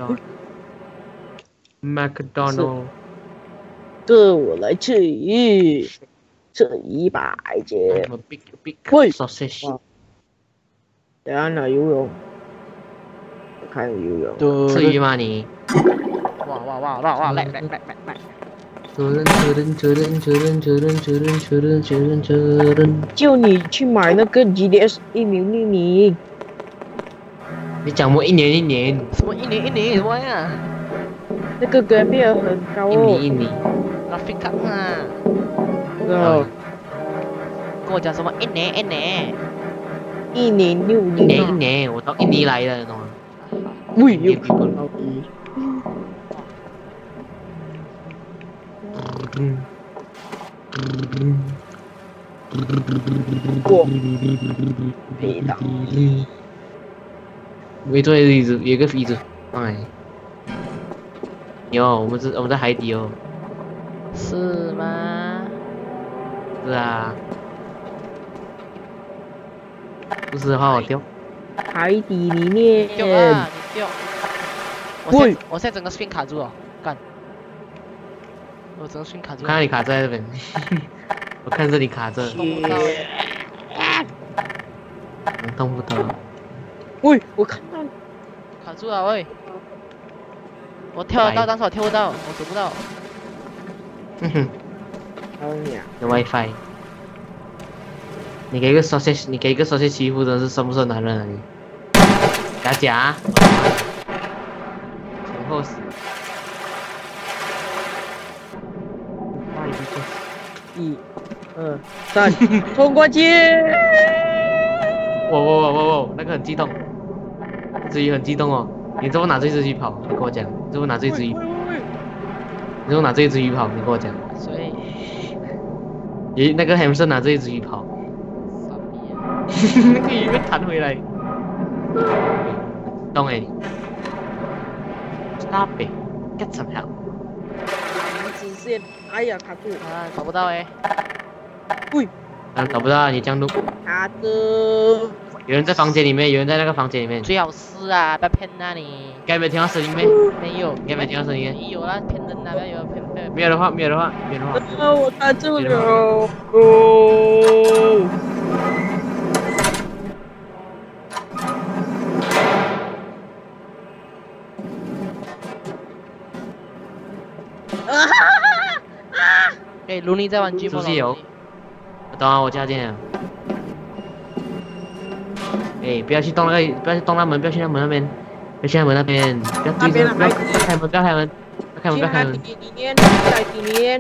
McDonald。 这我来吃鱼，这一百件。 喂 ，sausage。 等下哪游泳？我看游泳。 吃鱼吗你？ 哇哇哇哇哇！来来来来来！ 就你去买那个 G D S 一年一年。 你讲我一年一年？ 什么一年一年？什么呀？ 那个改变很高哦。 一年一年。 graphic card 啊。 哦。 跟我讲什么一年一年？ 一年六年。 一年一年，我到印尼来的，懂吗？ 喂，又看到鱼。 嗯。 过。味道。 没错，椅子有个椅子，哎。有，我们是我们在海底哦。 是吗？ 是啊。不是的话我掉。 海底里面。 掉啊！你掉。我现我现在整个 screen 卡住了，干。我整个 screen 卡住了。 看到你卡在这边，我看着你卡着。 动不到。 动不到。 喂，我看到。 卡住了喂。我跳得到，但是我跳不到，我走不到。 嗯哼。 还有你啊。 有 WiFi。你给一个 sausage， 你给一个 sausage 欺负，真是生不生男人啊你？假假。前后死。 一、二、三，冲过去！ 我我我我我，那个很激动，子怡很激动哦。你怎么拿这只鱼跑？你跟我讲，你怎么拿这只鱼？你怎么拿这只鱼跑？你跟我讲。 所以， 咦，那个 hamster 拿这只鱼跑， 傻逼啊！ 那个鱼被弹回来。动哎 ！Stop it! Get some help! 直线，哎呀，卡住， 啊，找不到哎。 喂， 啊，找不到啊，你这样录。 卡住。 有人在房间里面，有人在那个房间里面。 最好是啊，不要骗啊你。 该没听到声音没？ 没有。 该没听到声音？ 没有啦，骗人啊，不要有骗骗。 没有的话，没有的话，没有的话。 啊，我卡住了。哦。啊哈哈哈！ 哎，卢尼在玩 G 出去游。我等下我加进了。哎，不要去动那个，不要去动那门，不要去那门那边，不要去那门那边，不要对着，不要开门，不要开门，不要开门，不要开门， 去里面，去里面，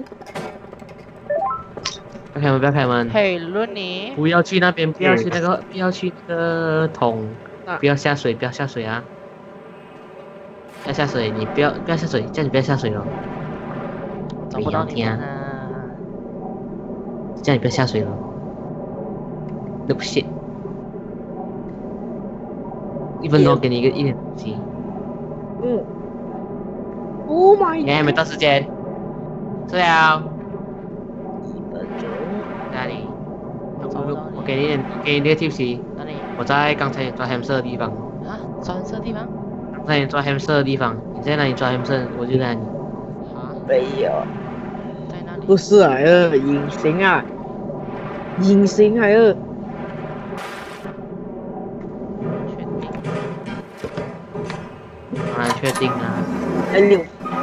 不要开门，不要开门。 嘿，卢尼。 不要去那边，不要去那个，不要去那个桶，不要下水，不要下水啊！不要下水，你不要不要下水，叫你不要下水了。 找不到你啊！ 叫你不要下水了。No shit。一分钟给你一个一点东西。 嗯。Oh my！ 你还没到时间。是了。 一分钟。 哪里？我给你一点，给你一个 tips。 哪里？ 我在刚才抓 hamster 的地方。 啊？抓 hamster 的地方？ 刚才你抓 hamster 的地方，你在哪里抓 hamster，我就在哪里。 啊？ 没有。 在哪里？ 不是啊，呃，隐形啊，隐形还有。 当然确定啊！ 还有，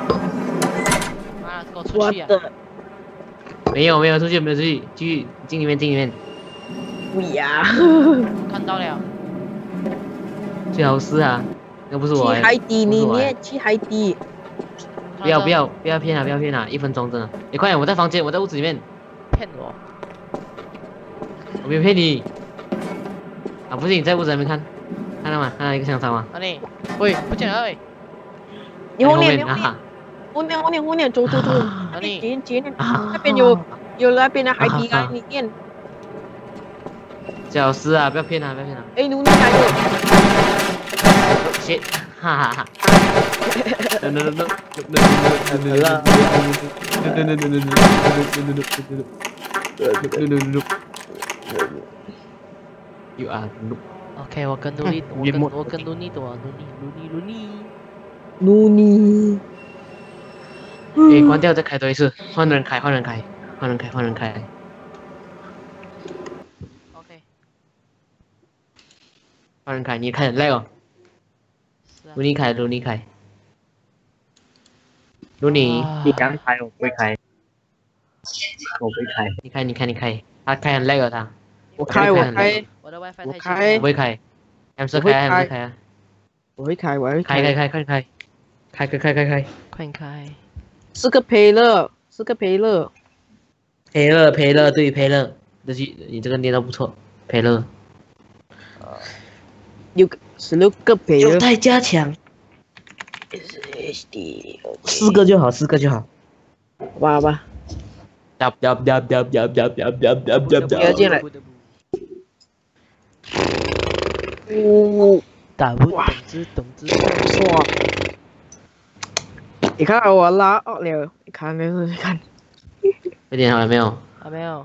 妈，给我出去啊！ 没有没有出去没有出去，继续进里面进里面。 不要。 看到了。 最好是啊，又不是我。 去海底里面，去海底。 不要不要不要骗啊！不要骗啊！一分钟真的。你快点，我在房间，我在屋子里面。 骗我！ 我没有骗你。啊，不是你在屋子里面看，看到吗？看到一个香肠吗？ 哪里？喂，不见了喂！ 你后面，你啊！ 后面，后面，后面，走走走， 哪里？ 前前那边有有那边的海底缸里面。 最好是啊！不要骗啊！不要骗啊！ 哎，努力加油！ 切！哈哈哈！no no no no no no no no You are noob. OK， 我跟努力，我跟我跟努力躲，努力努力努力。 努力。 哎，关掉再开多一次，换人开，换人开，换人开，换人开。 OK。 换人开，你开很累哦。卢尼开，卢尼开。卢尼， 你刚开我不会开，我不会开。 你开，你开，你开，他开很累了他。 我开，我开。 我的 WiFi 我太开。 我不会开。hamster 开 hamster 开啊。 我会开，我会开。开开开快开。开开开开开。 快点开。 是个培乐，是个培乐。 培乐培乐对培乐，这句你这个念得不错，培乐。 六个十六个培乐。 有待加强。四个就好，四个就好。 哇吧。 要不要不要不要不要不要不要不要不要不要不要进来。 哦，打不懂之懂之错。你看我拉二了，你看没有？你看。 这点好了没有？ 还没有。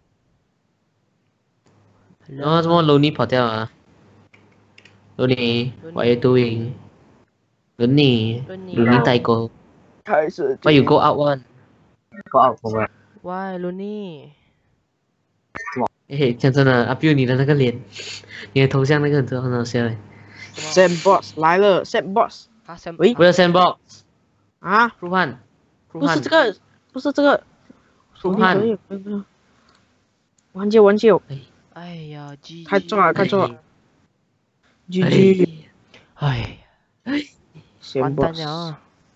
然后怎么卢尼跑掉啊？卢尼 ，What are you doing？ 卢尼，卢尼代沟。 开始。 Why you go out one？ Go out for what？ Why 卢尼？ 嘿，讲真的，阿 Bill 你的那个脸，你的头像那个真的很好笑哎。 Sandbox 来了 ，Sandbox。 啊 ，Sand， 喂， 不是 Sandbox。 啊？ 舒汉。 不是这个，不是这个。 舒汉。 玩救玩救。 哎呀，G G。 开中了，开中了。G G。 哎。完蛋了。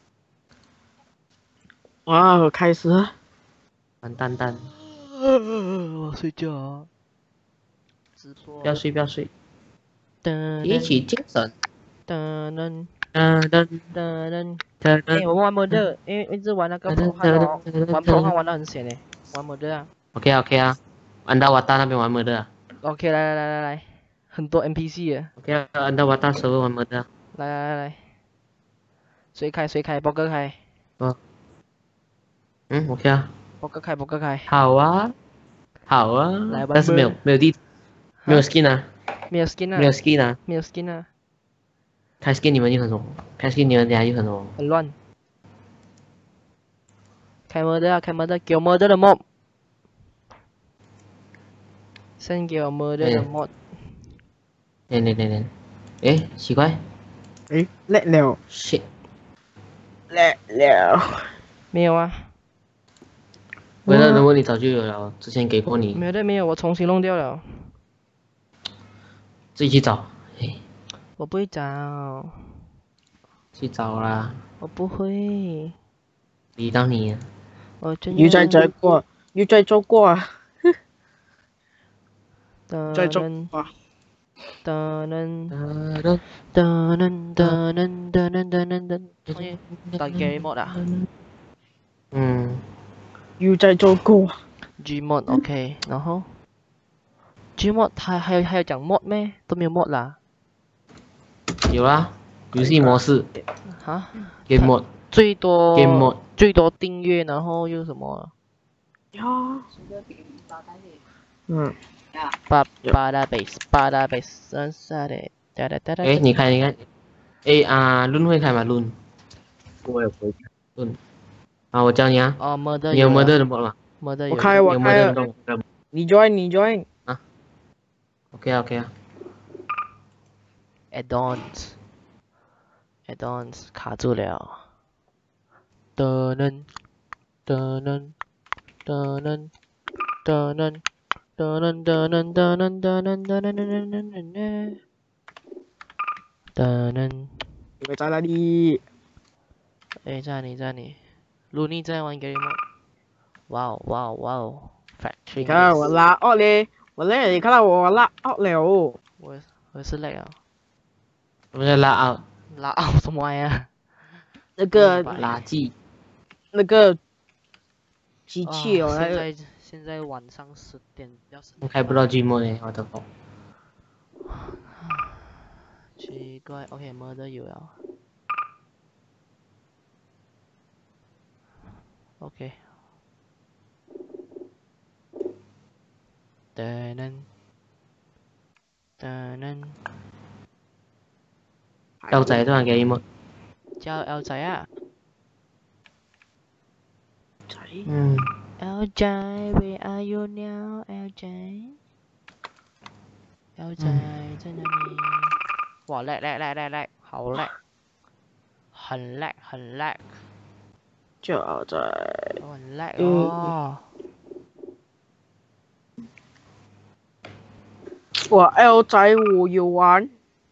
哇，开始。 完蛋蛋。 我睡觉。直播。 不要睡，不要睡。 提起精神。 噔噔噔噔噔噔。 噔哎， 噔。 我们玩 murder，因为一直玩那个 pro 汉哦，玩 pro 汉玩得很闲诶，玩 murder 啊。 OK 啊 OK 啊，安达瓦达那边玩 murder 啊。 OK，来来来来来，很多 N P C 的。 OK 啊，安达瓦达手玩 murder 啊。 来来来来，谁开谁开，波哥开。 哦。嗯 OK 啊。 波哥开波哥开。 好啊。好啊。 来玩。 但是没有没有地，没有 skin 啊。 没有 skin 啊。 没有 skin 啊。 没有 skin 啊。 开 skin 你们就很多，开 skin 你们等下就很多。 很乱。开 murder 啊，开 murder，给我 murder 的 mob。先给我 murder 的 mob。 来来来来，诶，奇怪。 诶，叻了。 shit。 叻了。 没有啊。 为了如果你早就有了，之前给过你。 没有的没有，我重新弄掉了。 自己去找。嘿。 我不会找。 去找啦。 我不会。 理到你啊。 我真又再再过，又再做过啊。再做过。 噔噔噔噔噔噔噔噔噔噔噔，打 Gary mod 啊？ 嗯。 又在做过。 G mod OK， 然后 G mod 还还有还有讲 mod 咩？都没有 mod 啦。 有啦，游戏模式。 哈 ？Game mode。 最多 Game mode。 最多订阅，然后又什么？ 呀。嗯。 八八大 base， 八大 base， 三三的，哒哒哒哒。 哎，你看你看，哎啊，论会开吗？论。 我也会开。 论。啊，我教你啊。 哦 ，murder 你有 murder 的 mod 吗 ？murder 有。 我开我开了。你 join 你 join。 啊。OK 啊 OK 啊。 add-ons，add-ons 卡住了。噔噔噔噔噔噔噔噔。噔噔噔噔噔噔噔噔噔噔噔噔噔噔噔。 你们在哪里？ 哎，在你在你，卢尼在玩 game 吗？哇哦哇哦哇哦 ！Factory。 你看我拉奥嘞，我嘞，你看到我拉奥了。 我我是累啊。 什么叫拉奥？ 拉奥什么玩意啊？ 那个垃圾。 那个机器哦， 现在。现在晚上十点要十。 我开不到 G mod 呢，我的疯。 奇怪 ，OK， murder 有了。OK。噔噔噔噔。 L 仔都係 game mod。 叫 L 仔啊。 仔。 嗯。 L 仔 ，Where are you now, L 仔 ？L 仔在哪里？哇，叻叻叻叻叻，好叻，很叻很叻。 就在。 我很叻哦。 我 L 仔我有玩。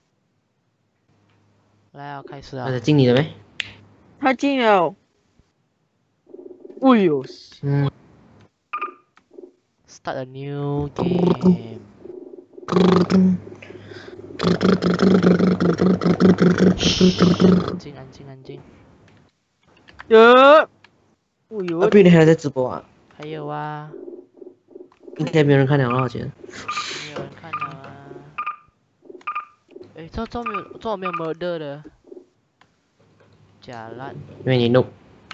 来啊，开始啊。 他进你了没？ 他进了。哎呦。 嗯。 Start a new game。安静安静安静。 呃。哎呦。 阿斌，你还在直播啊？ 还有啊。 应该没有人看了，我觉得。 没有人看了啊。哎，这这没有这没有 murder 的。假烂。 因为你弄。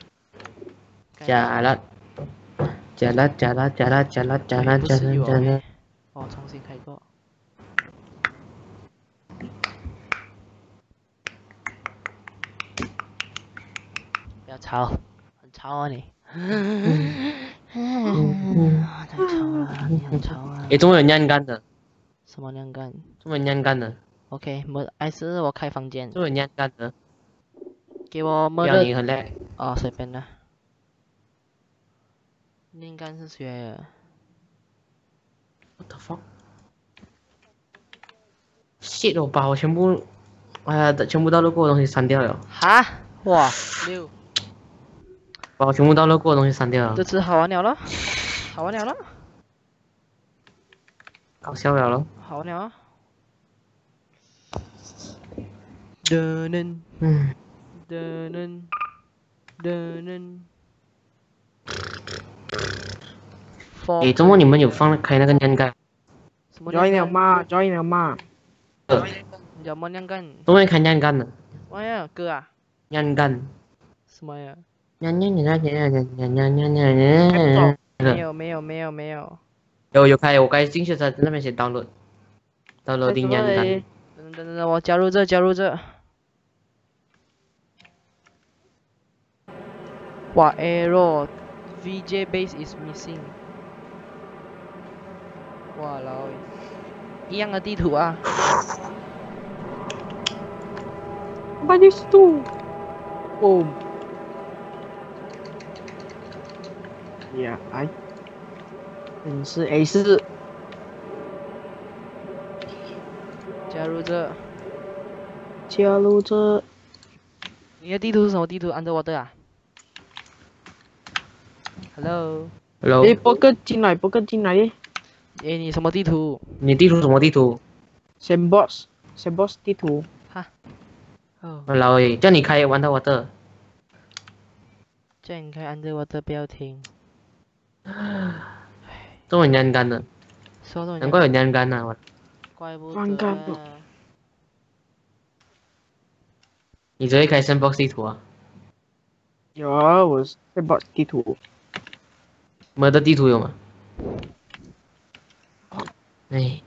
假烂。假烂假烂假烂假烂假烂假烂假烂。 哦，重新开过。不要吵，很吵啊你。太吵了，你很吵啊。 诶，中文有晾干的。 什么晾干？ 中文晾干的。 OK， murder， 还是我开房间。 中文晾干的。 给我 murder。 要你很累。 哦，随便的。应该是谁的 ？What the fuck？ shit！ 我把我全部，哎呀，全部到路过的东西删掉了。 哈？哇，六。 把我全部到路过的东西删掉了。 这次好玩了咯，好玩了咯。 搞笑了咯。 好玩了。 噔噔嗯， 噔噔噔噔。 诶，周末你们有放开那个晾干？ 什么 join 了晾干？ 吗？join 了吗？ 你叫什么晾干？ 周末开晾干的， 妈呀，哥啊！ 晾干。 什么呀？ 晾晾晾晾晾晾晾晾晾晾。 没有没有没有没有。 有有开，我刚进去在那边写 download，downloading 晾干。 等等等等，我加入这加入这。哇 ，error，V J base is missing。哇老，一样的地图啊。 What is two? Boom. Yeah, I. 真是 A 四。 加入这。 加入这。 你的地图是什么地图 ？Underwater 啊 ？Hello。 Hello。 诶，波哥进来，波哥进来耶。 诶，你什么地图？ 你地图什么地图 ？Sandbox，Sandbox 地图。 哈。哦。 老诶，叫你开 Underwater。 叫你开 Underwater 不要停。 这么晾干的。 说到难怪有晾干呐，我。 怪不放干不。 得。 你只会开 Sandbox 地图啊？ 有啊，我 Sandbox 地图。 没的地图有吗？哎。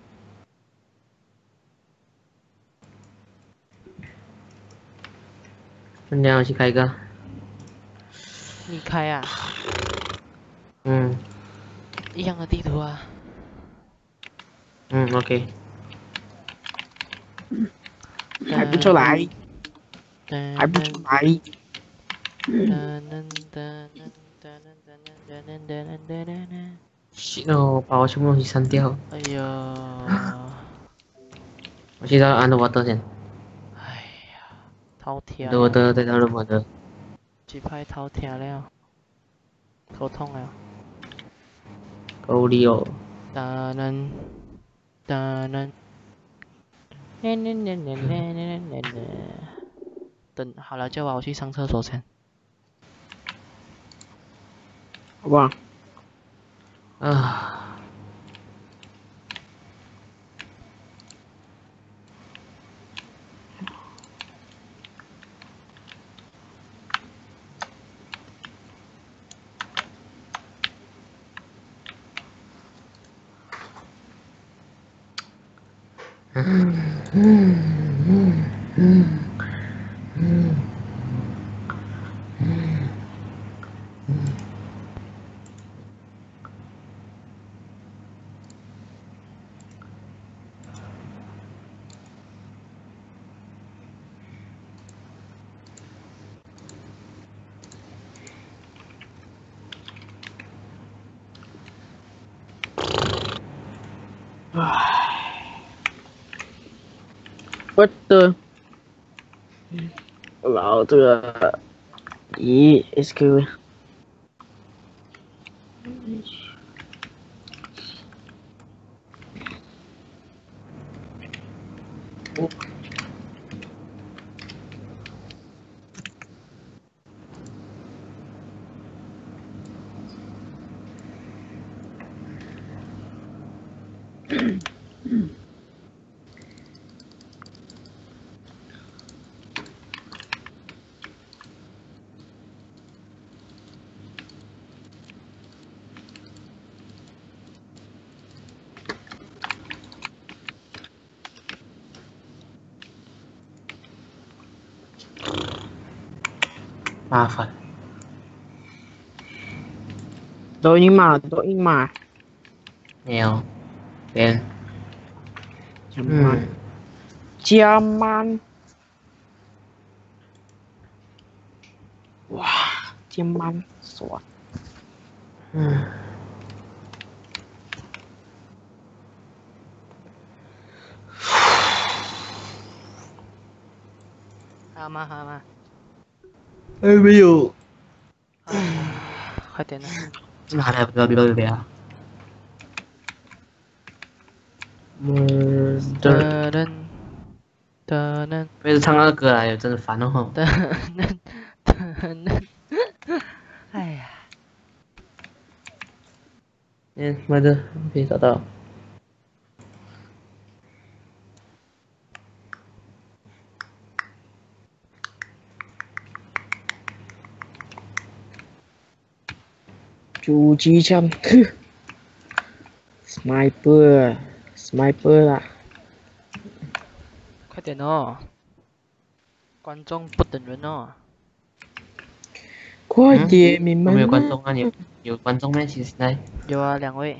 那我去开一个。 你开啊？ 嗯。 一样的地图啊。 嗯 ，OK。 还不出来。还不出来。 是哦，把我全部东西删掉。 哎呀。 我去到 Underwater 先。 哎呀，头疼。 Underwater 再到 Underwater。 这排头疼了，头痛了。 够力哦。 哒能，哒能。呢呢呢呢呢呢呢呢。等好了，叫我去上厕所先。 好吧。 啊。嗯嗯嗯嗯嗯嗯嗯。 我的。然后这个，咦 ，S Q。 麻烦。 抖音嘛，抖音嘛。 没有。边。 加慢。加慢。哇，加慢，爽。 嗯。 好吗好吗？ 还没有。 快点的。 哪来不要不要不要。嗯。 噔噔的呢不是唱那个歌来，真的烦哦。 的呢的呢，哎呀， 嗯，妈的，可以找到。 狙击枪，sniper，sniper 啦。 快点哦！观众不等人哦。 快点，你们。 有没有观众啊？有有观众吗？其实在。 有啊，两位。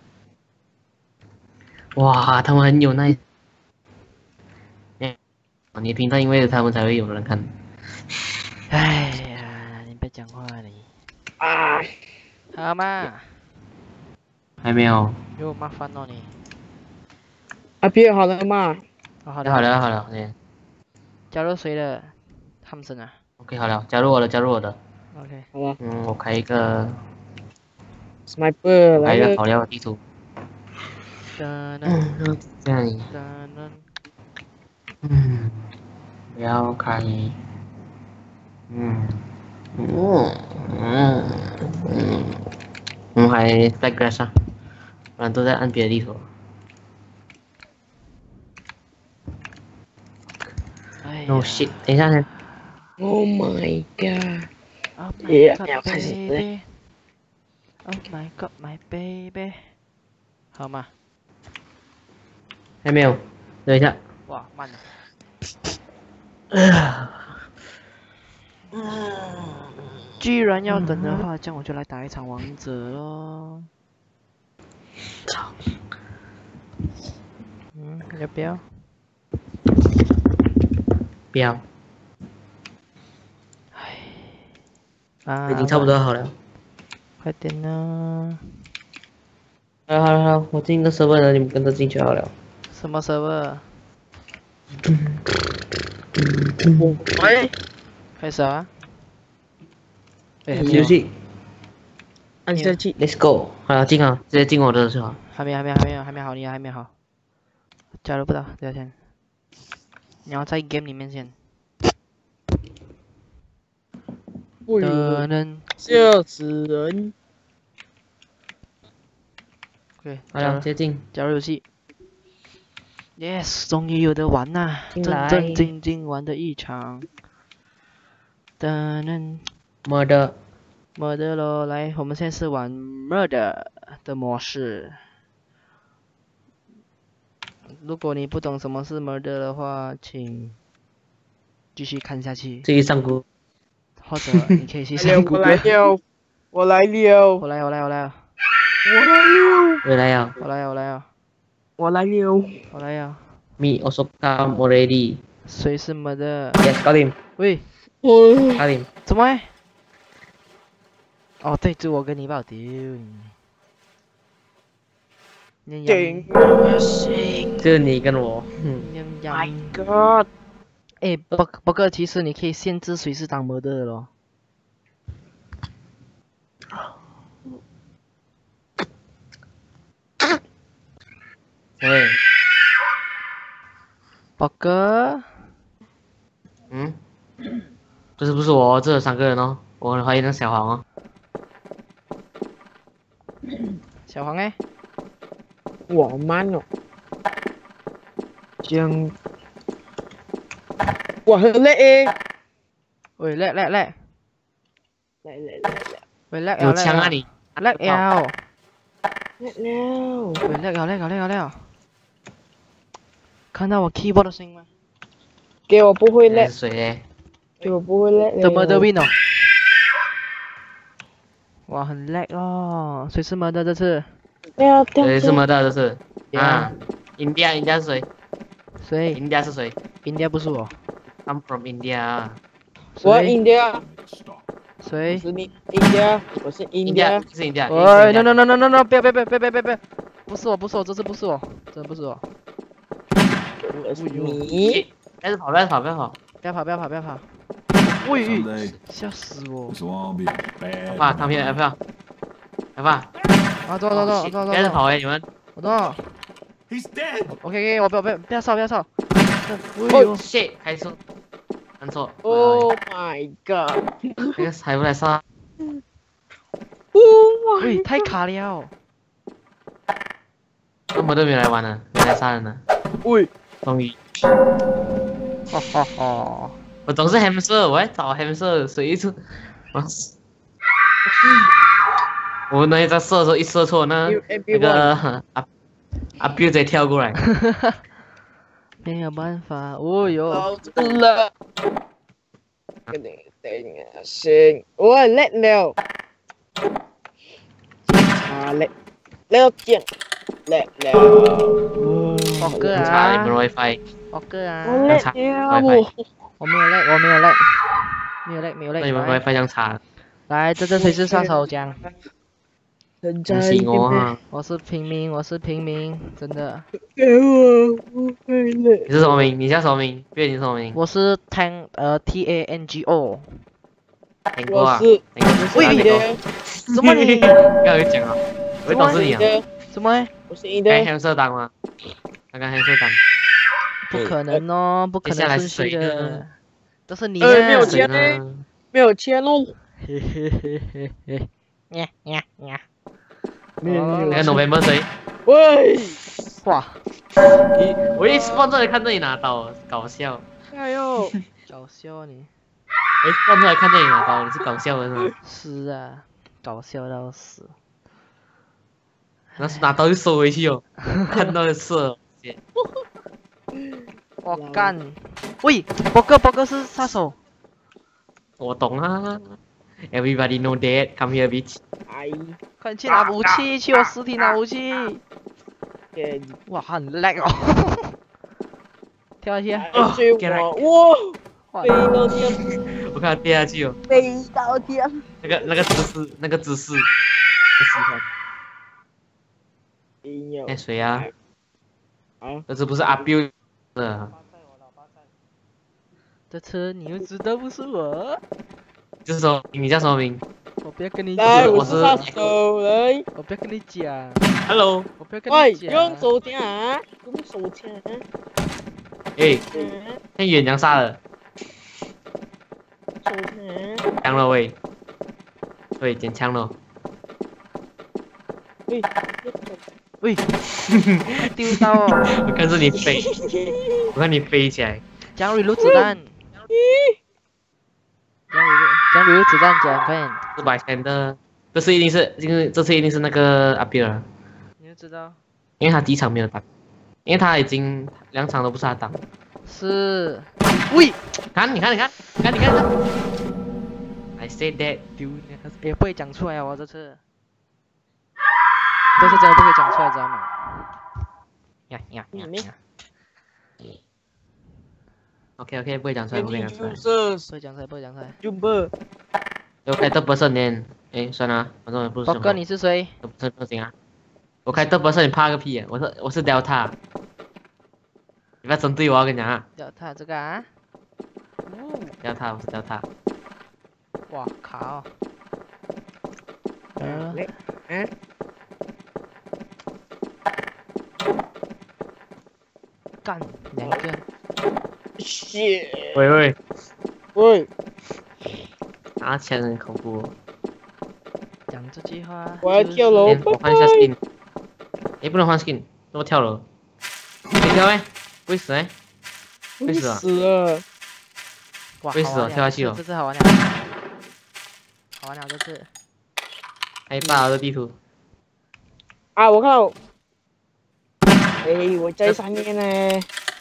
哇，他们很有耐。哎，你频道因为他们才会有人看。 哎呀，你别讲话你。 啊！ 好嘛。 还没有。 又麻烦了你。 啊，别好了嘛。 哦、好的。 好了好了，对。 加入谁的？他们森啊。 OK 好了，加入我的，加入我的。 OK。 好了。 嗯，我开一个。 sniper 来一个跑料地图。 嗯， 这样。嗯，不要开。嗯，嗯嗯嗯，我们还 Flagrass 啊，不然都在按别的地图。No shit， 等一下呢。 Oh my god！ Oh my 也 god， 要开始 baby。Oh my god, my baby。好吗？ 还没有，等一下。 哇，慢了。既然要等的话，这样我就来打一场王者咯。 操！ 嗯，要不要？ 不要。 唉。啊。 已经差不多好了。 快点呢！ 好了好了好了，我进个 server 了，你们跟着进去好了。 什么 server？ 喂， 开始啊！哎， 游戏。 按下去 Let's go！ 好了，进啊，直接进我的就好。 还没还没还没有还没好，你还没好。加入不到，等下先。你要在 game 里面先。的人。 笑死人。 对， 好了，直接进。 加入游戏。Yes， 终于有得玩呐、啊！正正经经玩的一场。的人。 Murder。 Murder 咯，来，我们现在是玩 Murder 的模式。如果你不懂什么是 Murder 的话，请继续看下去。 继续上谷。 或者你可以去上谷歌。 我来了，我来了， 我来，我来，我来。 我来了。 我来，我来。 我来了， 我来了。 Me also come already。 谁是 Murder？ Yes, got him。 喂。 got him。 怎么？哦，对，就我跟你爆丢。 顶就你跟我。 My God！ 哎，不不过其实你可以限制谁是当 Murder 的咯。 喂。 宝哥。 嗯。这是不是我？这有三个人哦，我很怀疑那小黄哦。 小黄哎。 哇慢哦。将。哇很叻诶。 喂叻叻叻。 来来来来。 喂叻有枪啊你。 叻呀。 叻了。 喂叻呀叻呀叻呀叻呀。看到我 keyboard 的声音吗？ 给我不会叻。 是谁嘞？ 给我不会叻。 怎么的 win 哦？哇，很叻咯！谁是 Murder 这次？ 谁是 Murder 这次？啊 ，India，India 是谁？ 谁 ？India 是谁 ？India 不是我。 I'm from India。 我 India。 谁？ 是你 India， 我是 India。 是 India。 喂 ，no no no no no no， 不要不要不要不要不要不要！不是我不是我，这次不是我，真的不是我。 我是你。 不要跑不要跑不要跑！ 不要跑不要跑不要跑！喂，吓死我！ 害怕，看片害怕，害怕。 啊，走走走走走。 开始跑哎，你们。 我懂。 He's dead. OK OK， 我不要不要不要烧不要烧，不哎呦， shit，开错，按错。 Oh my god！ 那个还不来杀？ Oh 喂， my！ 太卡了。 根本都没有来玩了，没来杀人了。 喂， 终于， 哈哈哈。 我总是 hamster， 我在找 hamster， 谁一次？我我那一在射的时候一射错，那那个阿阿 Bill 直接跳过来。 没有办法，哦哟， 到这个了。等等下先，我叻了。啊叻，叻见，叻了。 宝哥查你们啊， WiFi， 宝哥啊， 我叻查了， WiFi， 我没有 lag， 我没有 lag， 没有 lag， 没有 lag。 那你们 WiFi 这样查， 来，这这谁是杀手奖？ 很恭喜我啊！ 我是平民，我是平民，真的。 给我不会累。 你是什么名？你叫什么名？月你是什么名？ 我是 Tang 呃 T A N G O。 听过啊？ 我是听过？ 我是你的， 什么你？ 刚刚有讲啊，我会懂是你啊。 什么？ 我是你的该。黑色当吗？刚刚黑色当。 不可能哦，不可接下来能顺序谁呢的。都是你呃没有呀。 谁钱呢？ 没有钱喽。 嘿嘿嘿嘿嘿。呀呀呀！ 没有没有那个 November 谁？ 喂， 哇， 你我一放这里看着你拿刀，搞笑。 加油！ 搞笑啊你。 我一放出来看着你拿刀，你是搞笑的是吗？ 是啊，搞笑到死。 那是拿刀就收回去哦，看到就射。 我干！喂，波哥，波哥是杀手。 我懂啊。Everybody know that. Come here, bitch. 哎， 快去拿武器，去我尸体拿武器。 给哇，很 lag 哦。跳下去啊。 哎追我，哇， 哇飞到天， 我看他跌下去哦， 飞到天。 那个那个姿势，那个姿势，不喜欢。 哎呦哎，谁啊？ 啊， 这次不是阿 Bill 的， 这次你又知道不是我， 就是说你叫什么名我不要跟你来， 讲， 我是杀手来。 我不要跟你讲， ？Hello， 我不要跟喂， 你讲。 用手枪啊，用手枪啊。 哎， 嗯， 那远洋杀了， 手枪。 枪了喂，喂，捡枪了， 喂， 喂，丢到哦， 我看着你飞，我看你飞起来， 讲 reload 子弹，讲 reload，讲 reload 子弹，讲快点， 四百千的，这次一定是，这个这次一定是那个阿 Bill 了， 你就知道因为他第一场没有打，因为他已经两场都不是他打， 是，喂， 看，你看，你看，你看，你看，I said that， 丢，也不会讲出来啊，我这次，这次真的不可以讲出来，知道吗？ 呀呀呀你呀，OK OK，不会讲出来，不会讲出来。 是不会讲出来，不会讲出来。 Jumper， 我开 third person 呢，哎，算了，反正也不是什么。 宝哥，你是谁？ 不是不行啊！我开 third person，你怕个屁啊！我是我是 Delta，你不要针对我，我跟你讲啊叫他这个啊？哦， ，Delta 我是 Delta。 哇靠！ 嗯，来，嗯， 干两个， 血， 喂喂， 喂， 拿枪很恐怖哦。 讲这句话。 我要跳楼先我换一下 skin，哎，不能换 skin，那么跳楼。可以跳没？不会死哎？会死啊！ 死了， 哇， 会死哦好玩了跳下去哦这次好玩了，好玩了这次。 还有大的地图， 啊，我看到，哎，我在上面呢，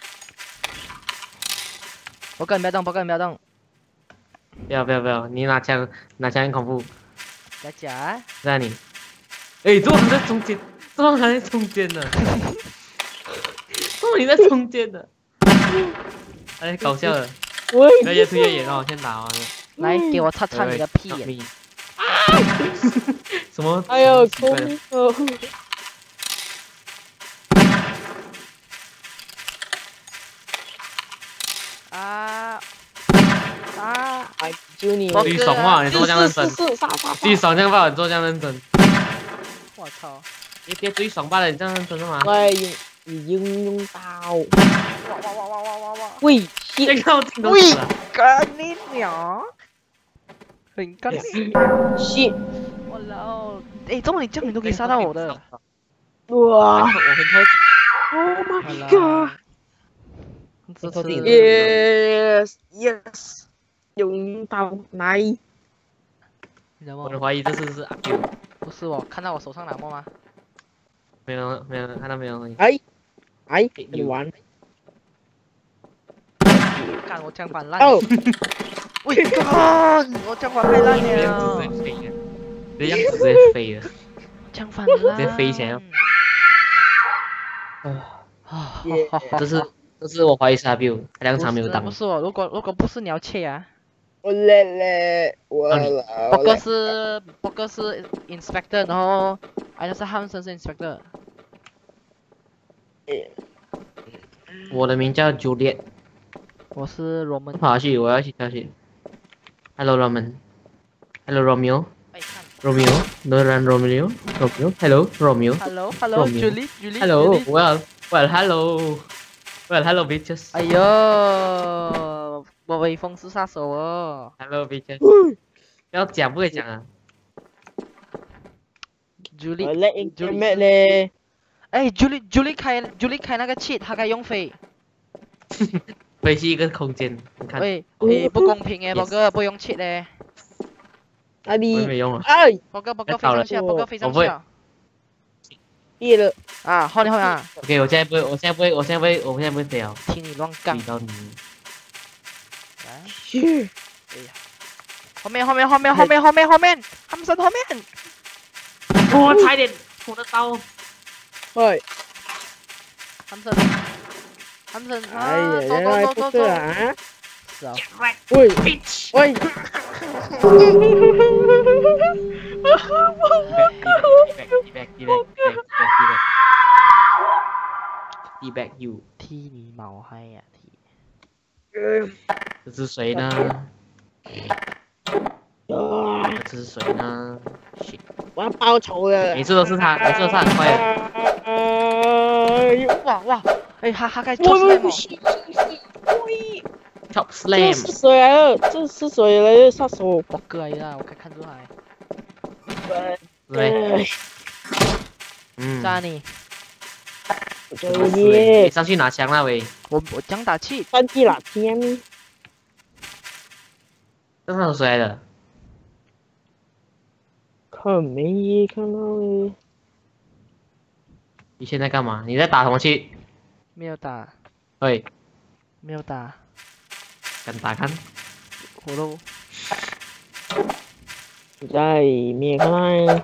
宝哥你不要动，宝哥你不要动， 不要不要不要，你拿枪拿枪很恐怖， 假假。 在你。哎，怎么还在中间？怎么还在中间呢？怎么你在中间呢？哎，搞笑了。 喂， 不要越推越远哦，先打完了。 来，给我擦擦你的屁眼。 眼！什么？ 哎呦， 奇怪的空哦， 啊啊！ 哎，救你， 宝至于爽话，你做这样认真是，是是，杀杀至于爽这样吧，你做这样认真。 我操！ 你别追爽罢了，你这样认真的吗？ 喂， 已经用到。 哇哇哇哇哇哇哇！ 喂， 这 shit 个我听都喂死了。 干你娘！很干你！ shit， 我老，哎，怎么你这样你都可以杀到我的？ 哇我很靠 ！Oh my 好 god！ 啦，这头顶次 Yes yes，用到来。 你知道吗？ 我很怀疑这是是阿 Q， 不是我看到我手上拿么吗？ 没有没有看到没有？ 哎哎，跟你玩。 干我枪反烂！ 哦， 喂，干我枪反太烂这样子了直，接飞了，这样子直接飞了。 枪反烂， 直接飞起来了啊！啊， 这是这是我怀疑是阿 Q，他两场没有挡不。是我，如果如果不是你要切啊， 我来了，我那你来博哥了。 是博哥是 inspector，然后哎那是汉森是 inspector， 我的名叫 Juliet， 我是 Roman。 跑下去，我要去下去。Hello Roman，Hello Romeo，Romeo，No 哎看 run Romeo，Romeo，Hello Romeo。 ，Hello Hello Romeo Julie Julie Hello, Julie。 well, well, hello, well, hello, bitches. 哎呦，我威风是杀手哦 Hello, bitches. 不要讲，不可以讲啊。 我 ，Julie 来 internet 嘞。 哎 Julie Julie 开 Julie 开那个 cheat，他可以用飞。 飞去一个空间，你看， 喂，哎不公平哎， Yes 博哥不用 cheat 嘞， 那我也里没用啊。 哎， 博哥博哥太好了飞上去啊，博哥飞上我不会去啊， 灭了。 啊，好你好啊， OK，我现在不会，我现在不会，我现在不会，我现在不会飞了， 听你乱杠遇，到你。 来， 嘘， 哎呀，后面后面后面后面后面后面，他们身后面， 我差一点捅得到。 喂， 他们身，他们身， 哎啊， 呀， 走原来不是走走走走， 啊。 是啊， 喂 Bitch。 喂， Back, back, back, back, back, back, back, you。 踢你毛嗨呀踢， 这是谁呢？ 啊， 这是谁呢？Shit， 我要报仇了。 每次都是他，每次都是他很快的。 哎呦， 哇哇，哎哈哈开我 top 们 slam 哦， 是喂， Top 这是 Slam， 谁来的？这是谁来的杀手？ 博哥来的，我可以看出来， 对， 哎， 嗯， 炸你， 这是你里上去拿枪了喂， 我我讲打气， 三 G 了，天！ 这是谁来的？ 看没看到诶。 你现在干嘛？你在打什么去？ 没有打， 喂， 没有打， 敢打看？ 活喽， 在没看到。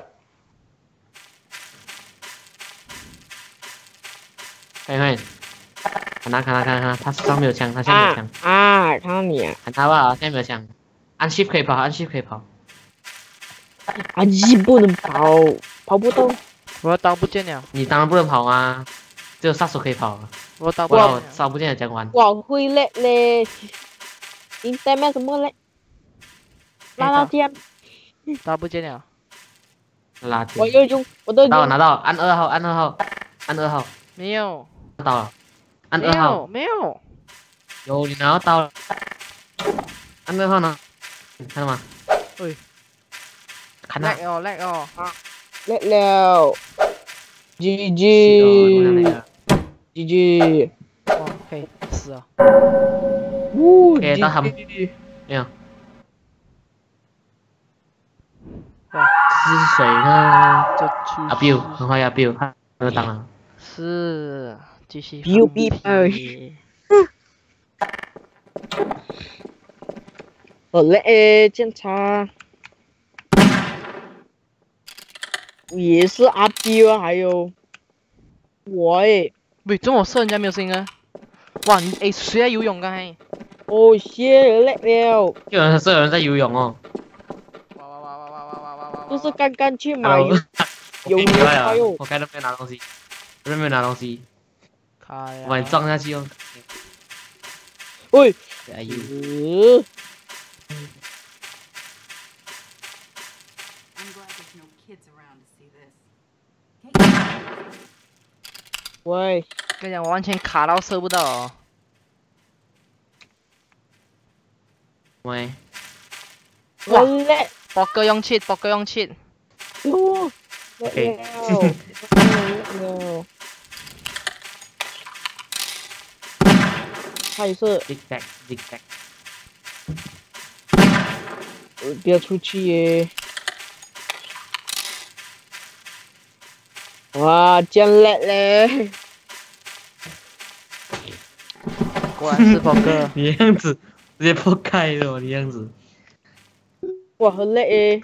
看看，看他看他看他，他手上没有枪，他现在没有啊枪， 啊！看到你啊！ 看他吧，现在没有枪。按 shift 可以跑，按 shift 可以跑。 啊，一不能跑，跑不动。 我的刀不见了， 你当然不能跑啊，只有杀手可以跑。 我的刀不哇，我见了， 杀不见的讲完。 我会叻嘞，internet 什么嘞？拉拉键， 刀不见了， 垃圾。 我要用我的到了拿到，按二号，按二号，按二号， 没有， 到了，按没二号有，，没有， 有你拿到了，按二号呢？你看到吗？ 喂， 看到。 lag 哦 lag 哦， 叻了，G 哦 G G G， 哦，嘿，死了， 呜 ，OK，到他们 ，G 没有， 哇， 这是谁呢？ 这阿 Bill，很快阿 Bill，他没有当了。 是继续 Bill 放 Bill 屁好嘞，诶，检查，也是阿 B 啊，还有我诶， 喂，怎么我射人家没有声音啊？哇，你诶，谁在游泳刚才？ 哦，谢叻了， 有人是有人在游泳哦。 哇哇哇哇哇哇哇哇哇！ 就是刚刚去买 Hello， 有我给你来啊还有！ 我刚才都没有拿东西，我都没有拿东西， 开啊！ 我把你撞下去哦。 喂， 哎呦， 呃， I'm glad there's no kids around to see this. Can't 喂， 跟你讲，我完全卡到射不到哦。 喂， 哇我叻， 博哥用 cheat，博哥用 cheat。 哟，叻 OK 了，叻了，他也是， zig zag zig zag， 呃不要出去耶。哇，这样叻嘞！ 果然是博哥。 你这样子直接破开了哦，你这样子。 哇，很叻耶！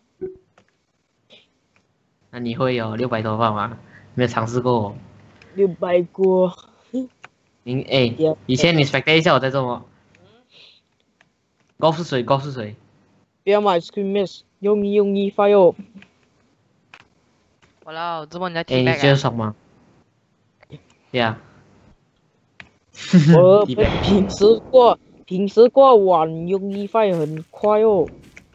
那你会有六百多发吗？没有尝试过哦。 六百个， 你哎 Yeah.， 以前你 spectate 一下我在做什么 ？golf 是谁？golf 是谁？ 不要买 screen miss，用一用一发哟。 我操，这么你在哎， 踢你 back 啊？ 觉得爽吗？对呀。 我一百平时过平时过晚用一发也很快哦。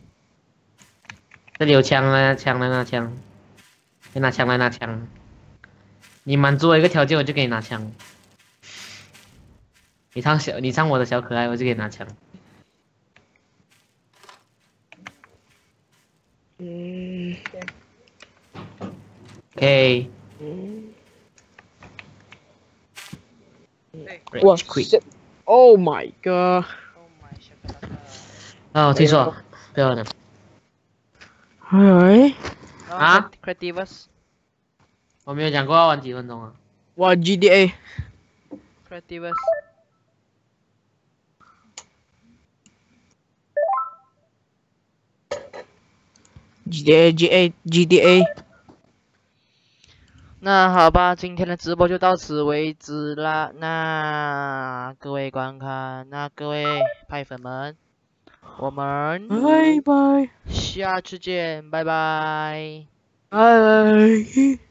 这里有枪啊，枪来拿枪，来拿枪来拿枪。你满足我一个条件，我就给你拿枪。你唱小，你唱我的小可爱，我就给你拿枪。 嗯 OK， 嗯， 对。 哇 Rage quit。 塞 ！Oh my god！ Oh my god！ 哦，我听说，不要了。 哎， 啊 ？Creativus。 我没有讲过要玩几分钟啊。 哇 G D A， Creativus。 G D A G A G D A， 那好吧，今天的直播就到此为止啦。那各位观看，那各位派粉们，我们拜拜下次见，拜拜。 拜。